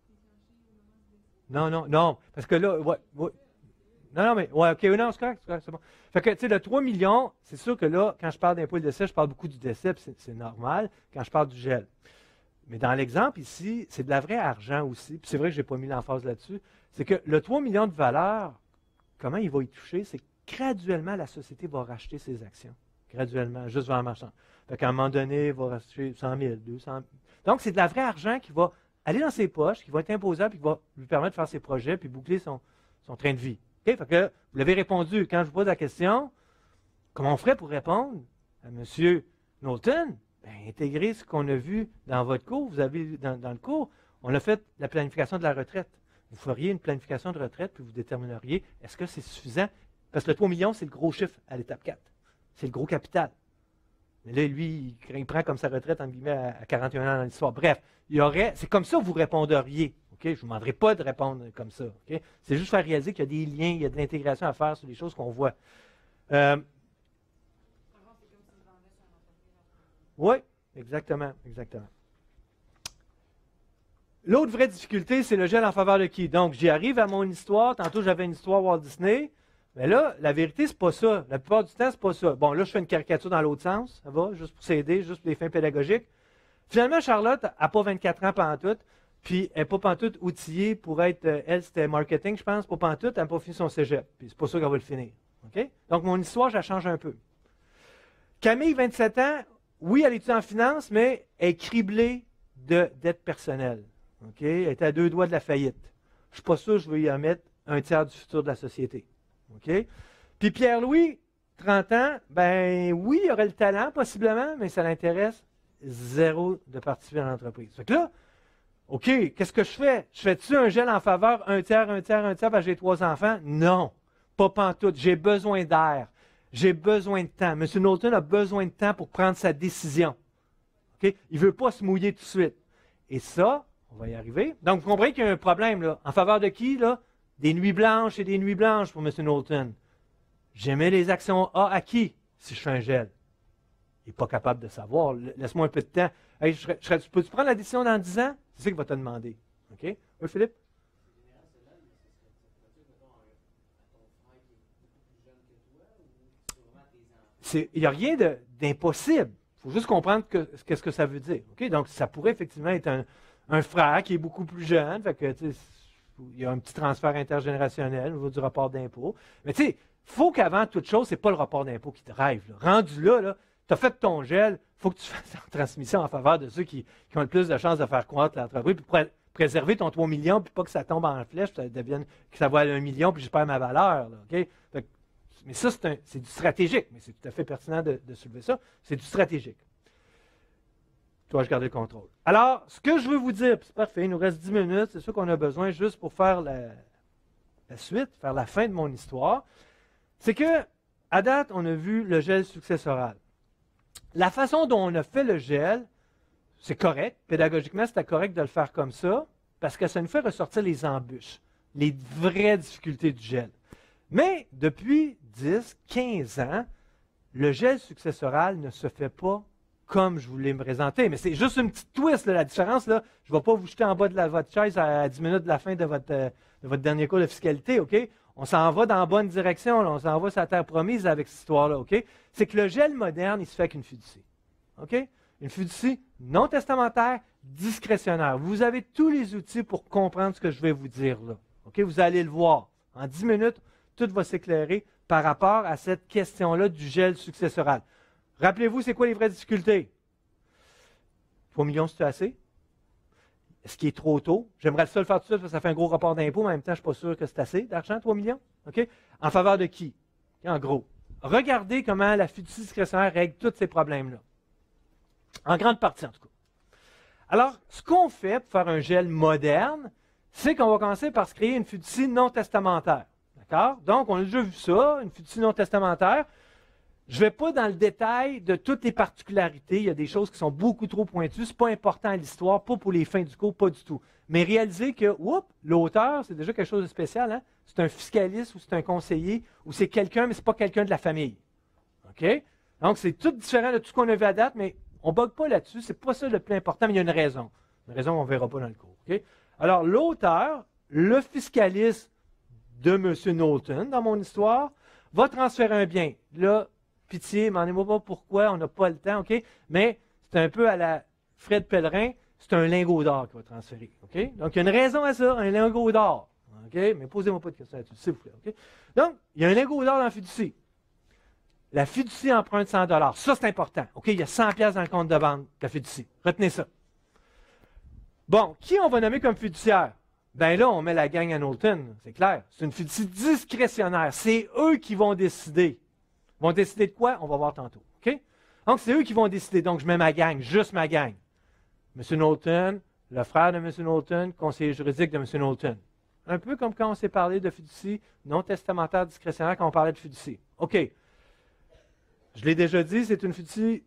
Non, non, non. Parce que là, ouais. Non, non, mais, ouais, OK, non, c'est correct, c'est bon. Fait que, tu sais, le 3 millions, c'est sûr que là, quand je parle d'impôt de décès, je parle beaucoup du décès, puis c'est normal, quand je parle du gel. Mais dans l'exemple ici, c'est de la vraie argent aussi, puis c'est vrai que je n'ai pas mis l'emphase là-dessus, c'est que le 3 millions de valeur, comment il va y toucher, c'est que graduellement, la société va racheter ses actions. Graduellement, juste vers le marchand. Fait qu'à un moment donné, il va racheter 100 000, 200 000. Donc, c'est de la vraie argent qui va aller dans ses poches, qui va être imposable, puis qui va lui permettre de faire ses projets, puis boucler son train de vie. Okay? Fait que vous l'avez répondu. Quand je vous pose la question, comment on ferait pour répondre à M. Knowlton? Bien, intégrer ce qu'on a vu dans votre cours. Vous avez dans le cours, on a fait la planification de la retraite. Vous feriez une planification de retraite, puis vous détermineriez est-ce que c'est suffisant? Parce que le 3 millions, c'est le gros chiffre à l'étape 4. C'est le gros capital. Mais là, lui, il prend comme sa retraite, entre guillemets, à 41 ans dans l'histoire. Bref, c'est comme ça que vous répondriez. Okay? Je ne vous demanderai pas de répondre comme ça. Okay? C'est juste faire réaliser qu'il y a des liens, il y a de l'intégration à faire sur les choses qu'on voit. Oui, exactement, exactement. L'autre vraie difficulté, c'est le gel en faveur de qui? Donc, j'y arrive à mon histoire. Tantôt, j'avais une histoire Walt Disney. Mais là, la vérité, c'est pas ça. La plupart du temps, c'est pas ça. Bon, là, je fais une caricature dans l'autre sens. Ça va? Juste pour s'aider, juste pour des fins pédagogiques. Finalement, Charlotte n'a pas 24 ans pantoute. Puis, elle n'est pas pantoute outillée pour être... elle, c'était marketing, je pense. Pas pantoute, elle n'a pas fini son cégep. Puis, c'est pas sûr qu'elle va le finir. OK? Donc, mon histoire, je la change un peu. Camille, 27 ans, oui, elle étudie en finance, mais elle est criblée de dettes personnelles. OK? Elle est à 2 doigts de la faillite. Je ne suis pas sûr que je vais y en mettre un tiers du futur de la société. OK? Puis Pierre-Louis, 30 ans, ben oui, il aurait le talent, possiblement, mais ça l'intéresse zéro de participer dans l'entreprise. Fait que là, OK, qu'est-ce que je fais? Je fais-tu un gel en faveur, un tiers, parce que j'ai 3 enfants? Non, pas pantoute. J'ai besoin d'air. J'ai besoin de temps. M. Knowlton a besoin de temps pour prendre sa décision. OK? Il ne veut pas se mouiller tout de suite. Et ça, on va y arriver. Donc, vous comprenez qu'il y a un problème, là. En faveur de qui, là? Des nuits blanches et des nuits blanches pour M. Knowlton. J'aimais les actions A à qui, si je fais un gel? Il n'est pas capable de savoir. Laisse-moi un peu de temps. Hey, peux-tu prendre la décision dans 10 ans? C'est ça qu'il va te demander. OK? Oui, Philippe? Il n'y a rien d'impossible. Il faut juste comprendre qu'est-ce que ça veut dire. OK? Donc, ça pourrait effectivement être un frère qui est beaucoup plus jeune. Fait que, il y a un petit transfert intergénérationnel au niveau du rapport d'impôt. Mais tu sais, il faut qu'avant toute chose, ce n'est pas le rapport d'impôt qui drive. Là. Rendu là, tu as fait ton gel, il faut que tu fasses la transmission en faveur de ceux qui ont le plus de chances de faire croître l'entreprise. préserver ton 3 millions, puis pas que ça tombe en flèche, que ça vaille 1 million, puis je perds ma valeur. Là, OK? Mais ça, c'est du stratégique. Mais c'est tout à fait pertinent de soulever ça. C'est du stratégique. Dois-je garder le contrôle? Alors, ce que je veux vous dire, puis c'est parfait, il nous reste 10 minutes, c'est ça qu'on a besoin juste pour faire la suite, faire la fin de mon histoire, c'est que, à date, on a vu le gel successoral. La façon dont on a fait le gel, c'est correct. Pédagogiquement, c'était correct de le faire comme ça, parce que ça nous fait ressortir les embûches, les vraies difficultés du gel. Mais depuis 10, 15 ans, le gel successoral ne se fait pas comme je voulais me présenter. Mais c'est juste une petite twist, là, la différence. Là. Je ne vais pas vous jeter en bas de votre chaise à 10 minutes de la fin de votre dernier cours de fiscalité, OK? On s'en va dans la bonne direction, là. On s'en va sur la terre promise avec cette histoire-là, OK? C'est que le gel moderne, il se fait avec une fiducie. OK? Une fiducie non testamentaire, discrétionnaire. Vous avez tous les outils pour comprendre ce que je vais vous dire là. OK? Vous allez le voir. En 10 minutes, tout va s'éclairer par rapport à cette question-là du gel successoral. Rappelez-vous, c'est quoi les vraies difficultés? 3 millions, c'est assez? Est-ce qu'il est trop tôt? J'aimerais ça le faire tout de suite parce que ça fait un gros rapport d'impôt, mais en même temps, je ne suis pas sûr que c'est assez d'argent, 3 millions. OK? En faveur de qui? En gros, regardez comment la fiducie discrétionnaire règle tous ces problèmes-là. En grande partie, en tout cas. Alors, ce qu'on fait pour faire un gel moderne, c'est qu'on va commencer par se créer une fiducie non testamentaire. D'accord? Donc, on a déjà vu ça, une fiducie non testamentaire. Je ne vais pas dans le détail de toutes les particularités. Il y a des choses qui sont beaucoup trop pointues. Ce n'est pas important à l'histoire, pas pour les fins du cours, pas du tout. Mais réalisez que l'auteur, c'est déjà quelque chose de spécial. Hein? C'est un fiscaliste ou c'est un conseiller ou c'est quelqu'un, mais ce n'est pas quelqu'un de la famille. OK? Donc, c'est tout différent de tout ce qu'on a vu à date, mais on ne bug pas là-dessus. Ce n'est pas ça le plus important, mais il y a une raison. Une raison qu'on ne verra pas dans le cours. OK? Alors, l'auteur, le fiscaliste de M. Knowlton, dans mon histoire, va transférer un bien. Là, pitié, demandez-moi pas pourquoi, on n'a pas le temps, OK? Mais c'est un peu à la Fred Pellerin, c'est un lingot d'or qu'il va transférer, OK? Donc, il y a une raison à ça, un lingot d'or, OK? Mais posez-moi pas de questions là-dessus, s'il vous plaît, OK? Donc, il y a un lingot d'or dans la fiducie. La fiducie emprunte 100 $. Ça, c'est important, OK? Il y a 100 $ dans le compte de banque de la fiducie. Retenez ça. Bon, qui on va nommer comme fiduciaire? Ben là, on met la gang à Knowlton, c'est clair. C'est une fiducie discrétionnaire. C'est eux qui vont décider. Ils vont décider de quoi? On va voir tantôt. OK? Donc, c'est eux qui vont décider. Donc, je mets ma gang, juste ma gang. M. Knowlton, le frère de M. Knowlton, conseiller juridique de M. Knowlton. Un peu comme quand on s'est parlé de fiducie non testamentaire discrétionnaire quand on parlait de fiducie. OK. Je l'ai déjà dit, c'est une fiducie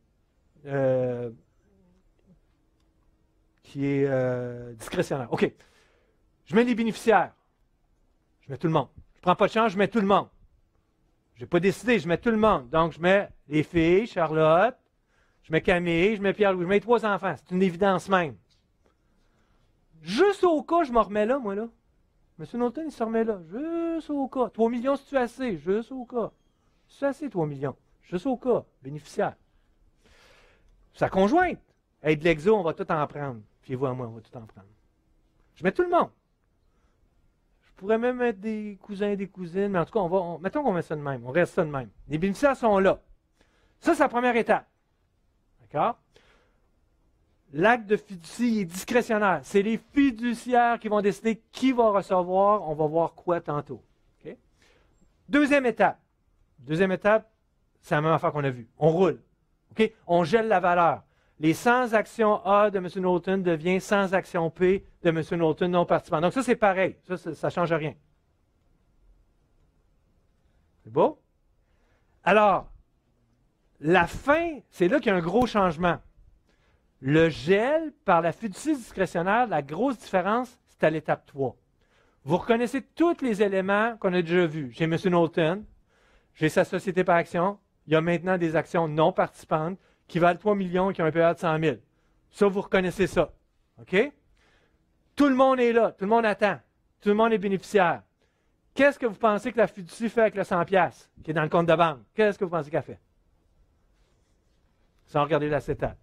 qui est discrétionnaire. OK. Je mets les bénéficiaires. Je mets tout le monde. Je ne prends pas de chance, je mets tout le monde. Je n'ai pas décidé, je mets tout le monde. Donc, je mets les filles, Charlotte, je mets Camille, je mets Pierre-Louis, je mets les 3 enfants. C'est une évidence même. Juste au cas, je me remets là, moi, là. M. Knowlton, il se remet là. Juste au cas. 3 millions, c'est-tu assez? Juste au cas. C'est assez, 3 millions. Juste au cas. Bénéficiaire. Sa conjointe. Hey, de l'exo, on va tout en prendre. Fiez-vous à moi, on va tout en prendre. Je mets tout le monde. Je pourrais même mettre des cousins et des cousines, mais en tout cas, mettons qu'on met ça de même. On reste ça de même. Les bénéficiaires sont là. Ça, c'est la première étape. D'accord? L'acte de fiducie est discrétionnaire. C'est les fiduciaires qui vont décider qui va recevoir. On va voir quoi tantôt. Okay? Deuxième étape. Deuxième étape, c'est la même affaire qu'on a vue. On roule. Okay? On gèle la valeur. Les 100 actions A de M. Knowlton deviennent 100 actions P de M. Knowlton non participant. Donc ça, c'est pareil. Ça ne change rien. C'est beau? Alors, la fin, c'est là qu'il y a un gros changement. Le gel par la fiducie discrétionnaire, la grosse différence, c'est à l'étape 3. Vous reconnaissez tous les éléments qu'on a déjà vus. J'ai M. Knowlton, j'ai sa société par action, il y a maintenant des actions non participantes qui valent 3 millions et qui ont un PA de 100 000. Ça, vous reconnaissez ça. OK? Tout le monde est là, tout le monde attend, tout le monde est bénéficiaire. Qu'est-ce que vous pensez que la fiducie fait avec le 100 $ qui est dans le compte de banque? Qu'est-ce que vous pensez qu'elle fait? Sans regarder l'acétate.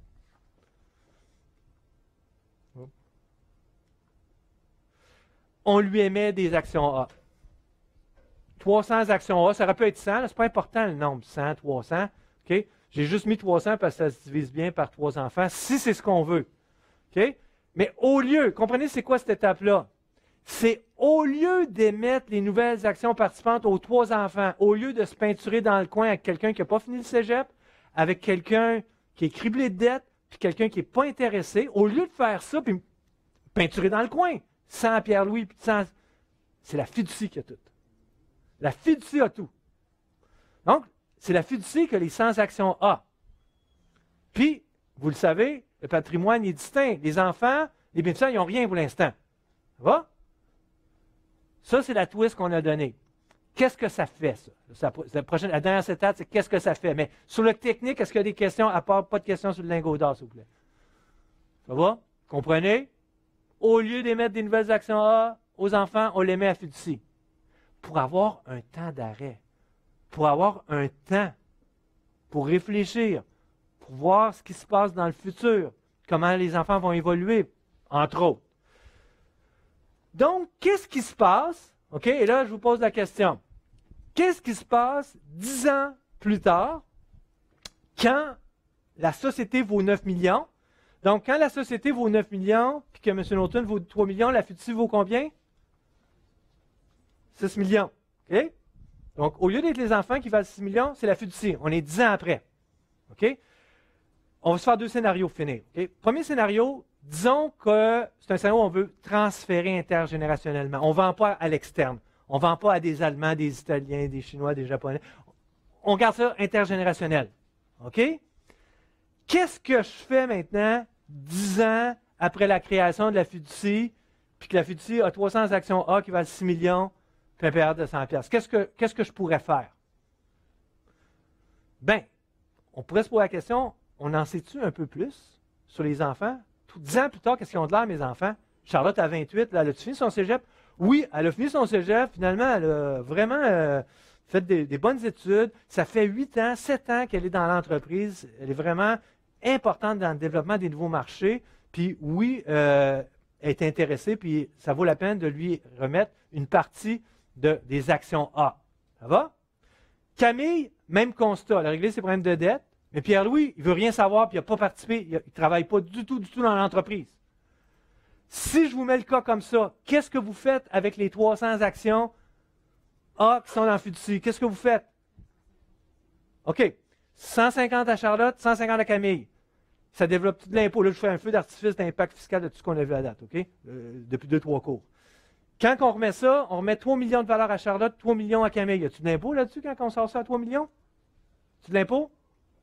On lui émet des actions A. 300 actions A, ça aurait pu être 100, ce n'est pas important le nombre, 100, 300. Okay? J'ai juste mis 300 parce que ça se divise bien par 3 enfants, si c'est ce qu'on veut. Okay? Mais au lieu, comprenez c'est quoi cette étape-là? C'est au lieu d'émettre les nouvelles actions participantes aux 3 enfants, au lieu de se peinturer dans le coin avec quelqu'un qui n'a pas fini le cégep, avec quelqu'un qui est criblé de dettes, puis quelqu'un qui n'est pas intéressé, au lieu de faire ça, puis peinturer dans le coin, sans Pierre-Louis, puis sans... C'est la fiducie qui a tout. La fiducie a tout. Donc, c'est la fiducie que les sans-actions a. Puis, vous le savez, le patrimoine est distinct. Les enfants, les bénéficiaires, ils n'ont rien pour l'instant. Ça va? Ça, c'est la twist qu'on a donnée. Qu'est-ce que ça fait, ça? La dernière étape, c'est qu'est-ce que ça fait? Mais sur le technique, est-ce qu'il y a des questions, à part pas de questions sur le lingot d'or, s'il vous plaît? Ça va? Comprenez? Au lieu d'émettre des nouvelles actions A aux enfants, on les met à fiducie. Pour avoir un temps d'arrêt. Pour avoir un temps. Pour réfléchir. Pour voir ce qui se passe dans le futur. Comment les enfants vont évoluer, entre autres. Donc, qu'est-ce qui se passe? OK, et là, je vous pose la question. Qu'est-ce qui se passe 10 ans plus tard, quand la société vaut 9 millions? Donc, quand la société vaut 9 millions, puis que M. Norton vaut 3 millions, la fiducie vaut combien? 6 millions. OK? Donc, au lieu d'être les enfants qui valent 6 millions, c'est la fiducie. On est 10 ans après. OK? On va se faire 2 scénarios pour finir. OK? Premier scénario, disons que c'est un scénario où on veut transférer intergénérationnellement. On ne vend pas à l'externe. On ne vend pas à des Allemands, des Italiens, des Chinois, des Japonais. On garde ça intergénérationnel. OK? Qu'est-ce que je fais maintenant, 10 ans après la création de la fiducie, puis que la fiducie a 300 actions A qui valent 6 millions, puis un PR de 100 $? Qu'est-ce que je pourrais faire? Bien, on pourrait se poser la question, on en sait-tu un peu plus sur les enfants? 10 ans plus tard, qu'est-ce qu'ils ont de l'air, mes enfants? Charlotte a 28, là, elle a-tu fini son cégep? Oui, elle a fini son cégep. Finalement, elle a vraiment fait des bonnes études. Ça fait 8 ans, 7 ans qu'elle est dans l'entreprise. Elle est vraiment importante dans le développement des nouveaux marchés. Puis oui, elle est intéressée, puis ça vaut la peine de lui remettre une partie des actions A. Ça va? Camille, même constat. Elle a réglé ses problèmes de dette. Mais Pierre-Louis, il ne veut rien savoir, puis il n'a pas participé, il ne travaille pas du tout dans l'entreprise. Si je vous mets le cas comme ça, qu'est-ce que vous faites avec les 300 actions A qui sont dans la fiducie? Qu'est-ce que vous faites? OK. 150 à Charlotte, 150 à Camille. Ça développe tout de l'impôt. Là, je fais un feu d'artifice d'impact fiscal de tout ce qu'on a vu à date, OK? Depuis 2-3 cours. Quand on remet ça, on remet 3 millions de valeur à Charlotte, 3 millions à Camille. Y a-tu de l'impôt là-dessus quand on sort ça à 3 millions? Tu de l'impôt?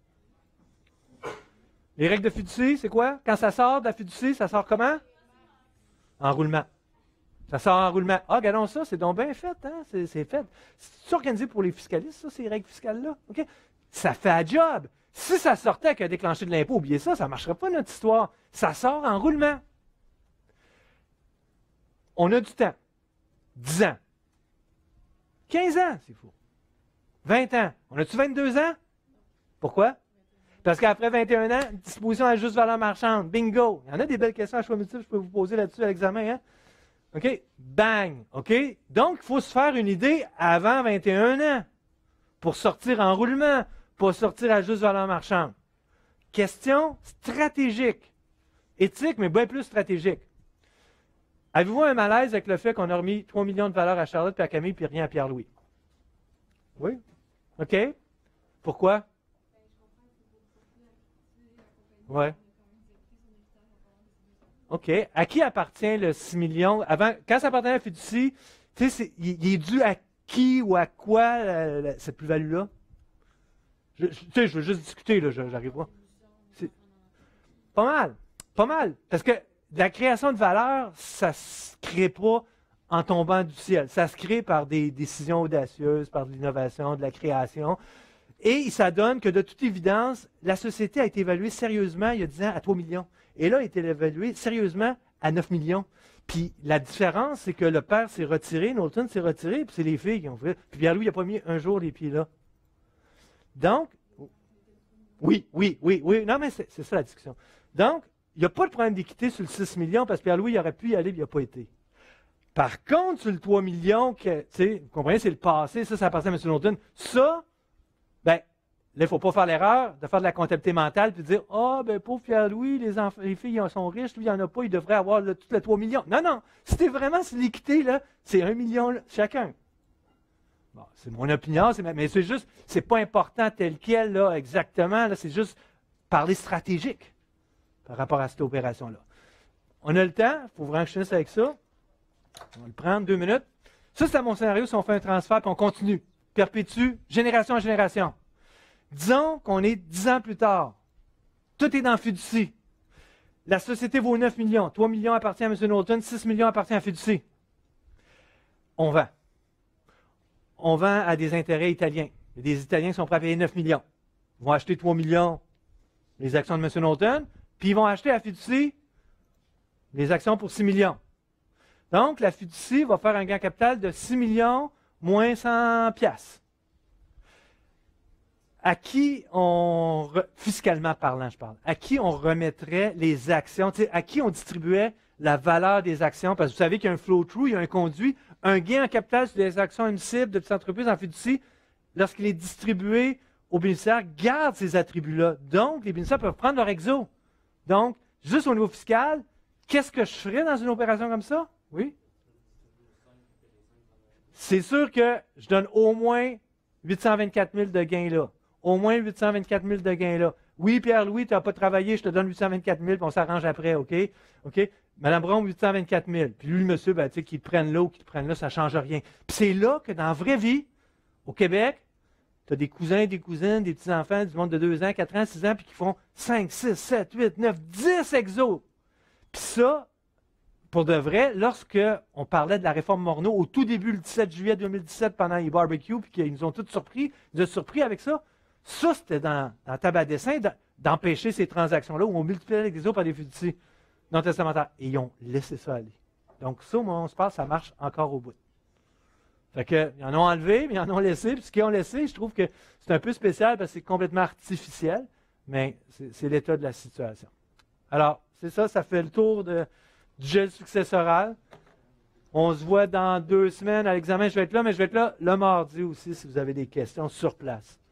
Les règles de fiducie, c'est quoi? Quand ça sort de la fiducie, ça sort comment? En roulement. Ça sort en roulement. Ah, regardons ça, c'est donc bien fait, hein? C'est fait. C'est organisé pour les fiscalistes, ça, ces règles fiscales-là? OK? Ça fait un job. Si ça sortait avec un déclenché de l'impôt, oubliez ça, ça ne marcherait pas notre histoire. Ça sort en roulement. On a du temps. 10 ans. 15 ans, c'est fou. 20 ans. On a-tu 22 ans? Pourquoi? Parce qu'après 21 ans, disposition à juste valeur marchande. Bingo! Il y en a des belles questions à choix multiples que je peux vous poser là-dessus à l'examen. Hein? OK? Bang! OK? Donc, il faut se faire une idée avant 21 ans pour sortir en roulement, pour sortir à juste valeur marchande. Question stratégique. Éthique, mais bien plus stratégique. Avez-vous un malaise avec le fait qu'on a remis 3 millions de valeur à Charlotte puis à Camille puis rien à Pierre-Louis? Oui? OK? Pourquoi? Oui. OK. À qui appartient le 6 millions? Avant, quand ça appartenait à la fiducie, il est dû à qui ou à quoi cette plus-value-là? Je veux juste discuter, là, j'arrive pas. Pas mal. Pas mal. Parce que la création de valeur, ça ne se crée pas en tombant du ciel. Ça se crée par des décisions audacieuses, par de l'innovation, de la création. Et ça donne que, de toute évidence, la société a été évaluée sérieusement il y a 10 ans à 3 millions. Et là, elle a été évaluée sérieusement à 9 millions. Puis la différence, c'est que le père s'est retiré, Norton s'est retiré, puis c'est les filles qui ont fait. Puis Pierre-Louis n'a pas mis un jour les pieds là. Donc, oui. Non, mais c'est ça la discussion. Donc, il n'y a pas de problème d'équité sur le 6 millions parce que Pierre-Louis il aurait pu y aller, mais il n'a pas été. Par contre, sur le 3 millions, vous comprenez, c'est le passé, ça appartient à M. Norton. Ça, ben, il ne faut pas faire l'erreur de faire de la comptabilité mentale et de dire ah, ben pauvre Pierre-Louis, les filles sont riches, lui, il n'en a pas, il devrait avoir tous les 3 millions. Non, non. Si tu es vraiment sur l'équité, là, c'est 1 million chacun. Bon, c'est mon opinion, mais c'est juste, c'est pas important tel quel, là, exactement. Là, c'est juste parler stratégique par rapport à cette opération-là. On a le temps, il faut vraiment que je finisse avec ça. On va le prendre 2 minutes. Ça, c'est mon scénario si on fait un transfert et on continue. Perpétue, génération en génération. Disons qu'on est 10 ans plus tard. Tout est dans la fiducie. La société vaut 9 millions. 3 millions appartient à M. Knowlton, 6 millions appartient à la fiducie. On vend. On vend à des intérêts italiens. Il y a des Italiens qui sont prêts à payer 9 millions. Ils vont acheter 3 millions les actions de M. Knowlton, puis ils vont acheter à la fiducie les actions pour 6 millions. Donc, la fiducie va faire un gain capital de 6 millions moins 100 piastres. À qui fiscalement parlant, je parle, à qui on remettrait les actions, à qui on distribuait la valeur des actions, parce que vous savez qu'il y a un flow-through, il y a un conduit, un gain en capital sur les actions émissibles de petites entreprises en fiducie, lorsqu'il est distribué aux bénéficiaires, garde ces attributs-là. Donc, les bénéficiaires peuvent prendre leur exo. Donc, juste au niveau fiscal, qu'est-ce que je ferais dans une opération comme ça? Oui? C'est sûr que je donne au moins 824 000 de gains là. Au moins 824 000 de gains là. Oui, Pierre-Louis, tu n'as pas travaillé, je te donne 824 000, puis on s'arrange après, OK? OK? Madame Brown, 824 000. Puis lui, le monsieur, ben, qu'il te prenne là ou qu'il te prenne là, ça ne change rien. Puis c'est là que dans la vraie vie, au Québec, tu as des cousins, des cousines, des petits-enfants du monde de 2 ans, 4 ans, 6 ans, puis qui font 5, 6, 7, 8, 9, 10 exos. Puis ça, pour de vrai, lorsque on parlait de la réforme Morneau au tout début, le 17 juillet 2017, pendant les barbecues, puis qu'ils nous ont tous surpris, ils nous ont surpris avec ça. Ça, c'était dans la table à dessin d'empêcher ces transactions-là où on multipliait les exos par des fiducies non testamentaires. Et ils ont laissé ça aller. Donc ça, au moment où on se parle, ça marche encore au bout. Fait que, ils en ont enlevé, mais ils en ont laissé. Puis ce qu'ils ont laissé, je trouve que c'est un peu spécial parce que c'est complètement artificiel, mais c'est l'état de la situation. Alors, c'est ça, ça fait le tour du gel successoral. On se voit dans 2 semaines à l'examen. Je vais être là, mais je vais être là le mardi aussi si vous avez des questions sur place.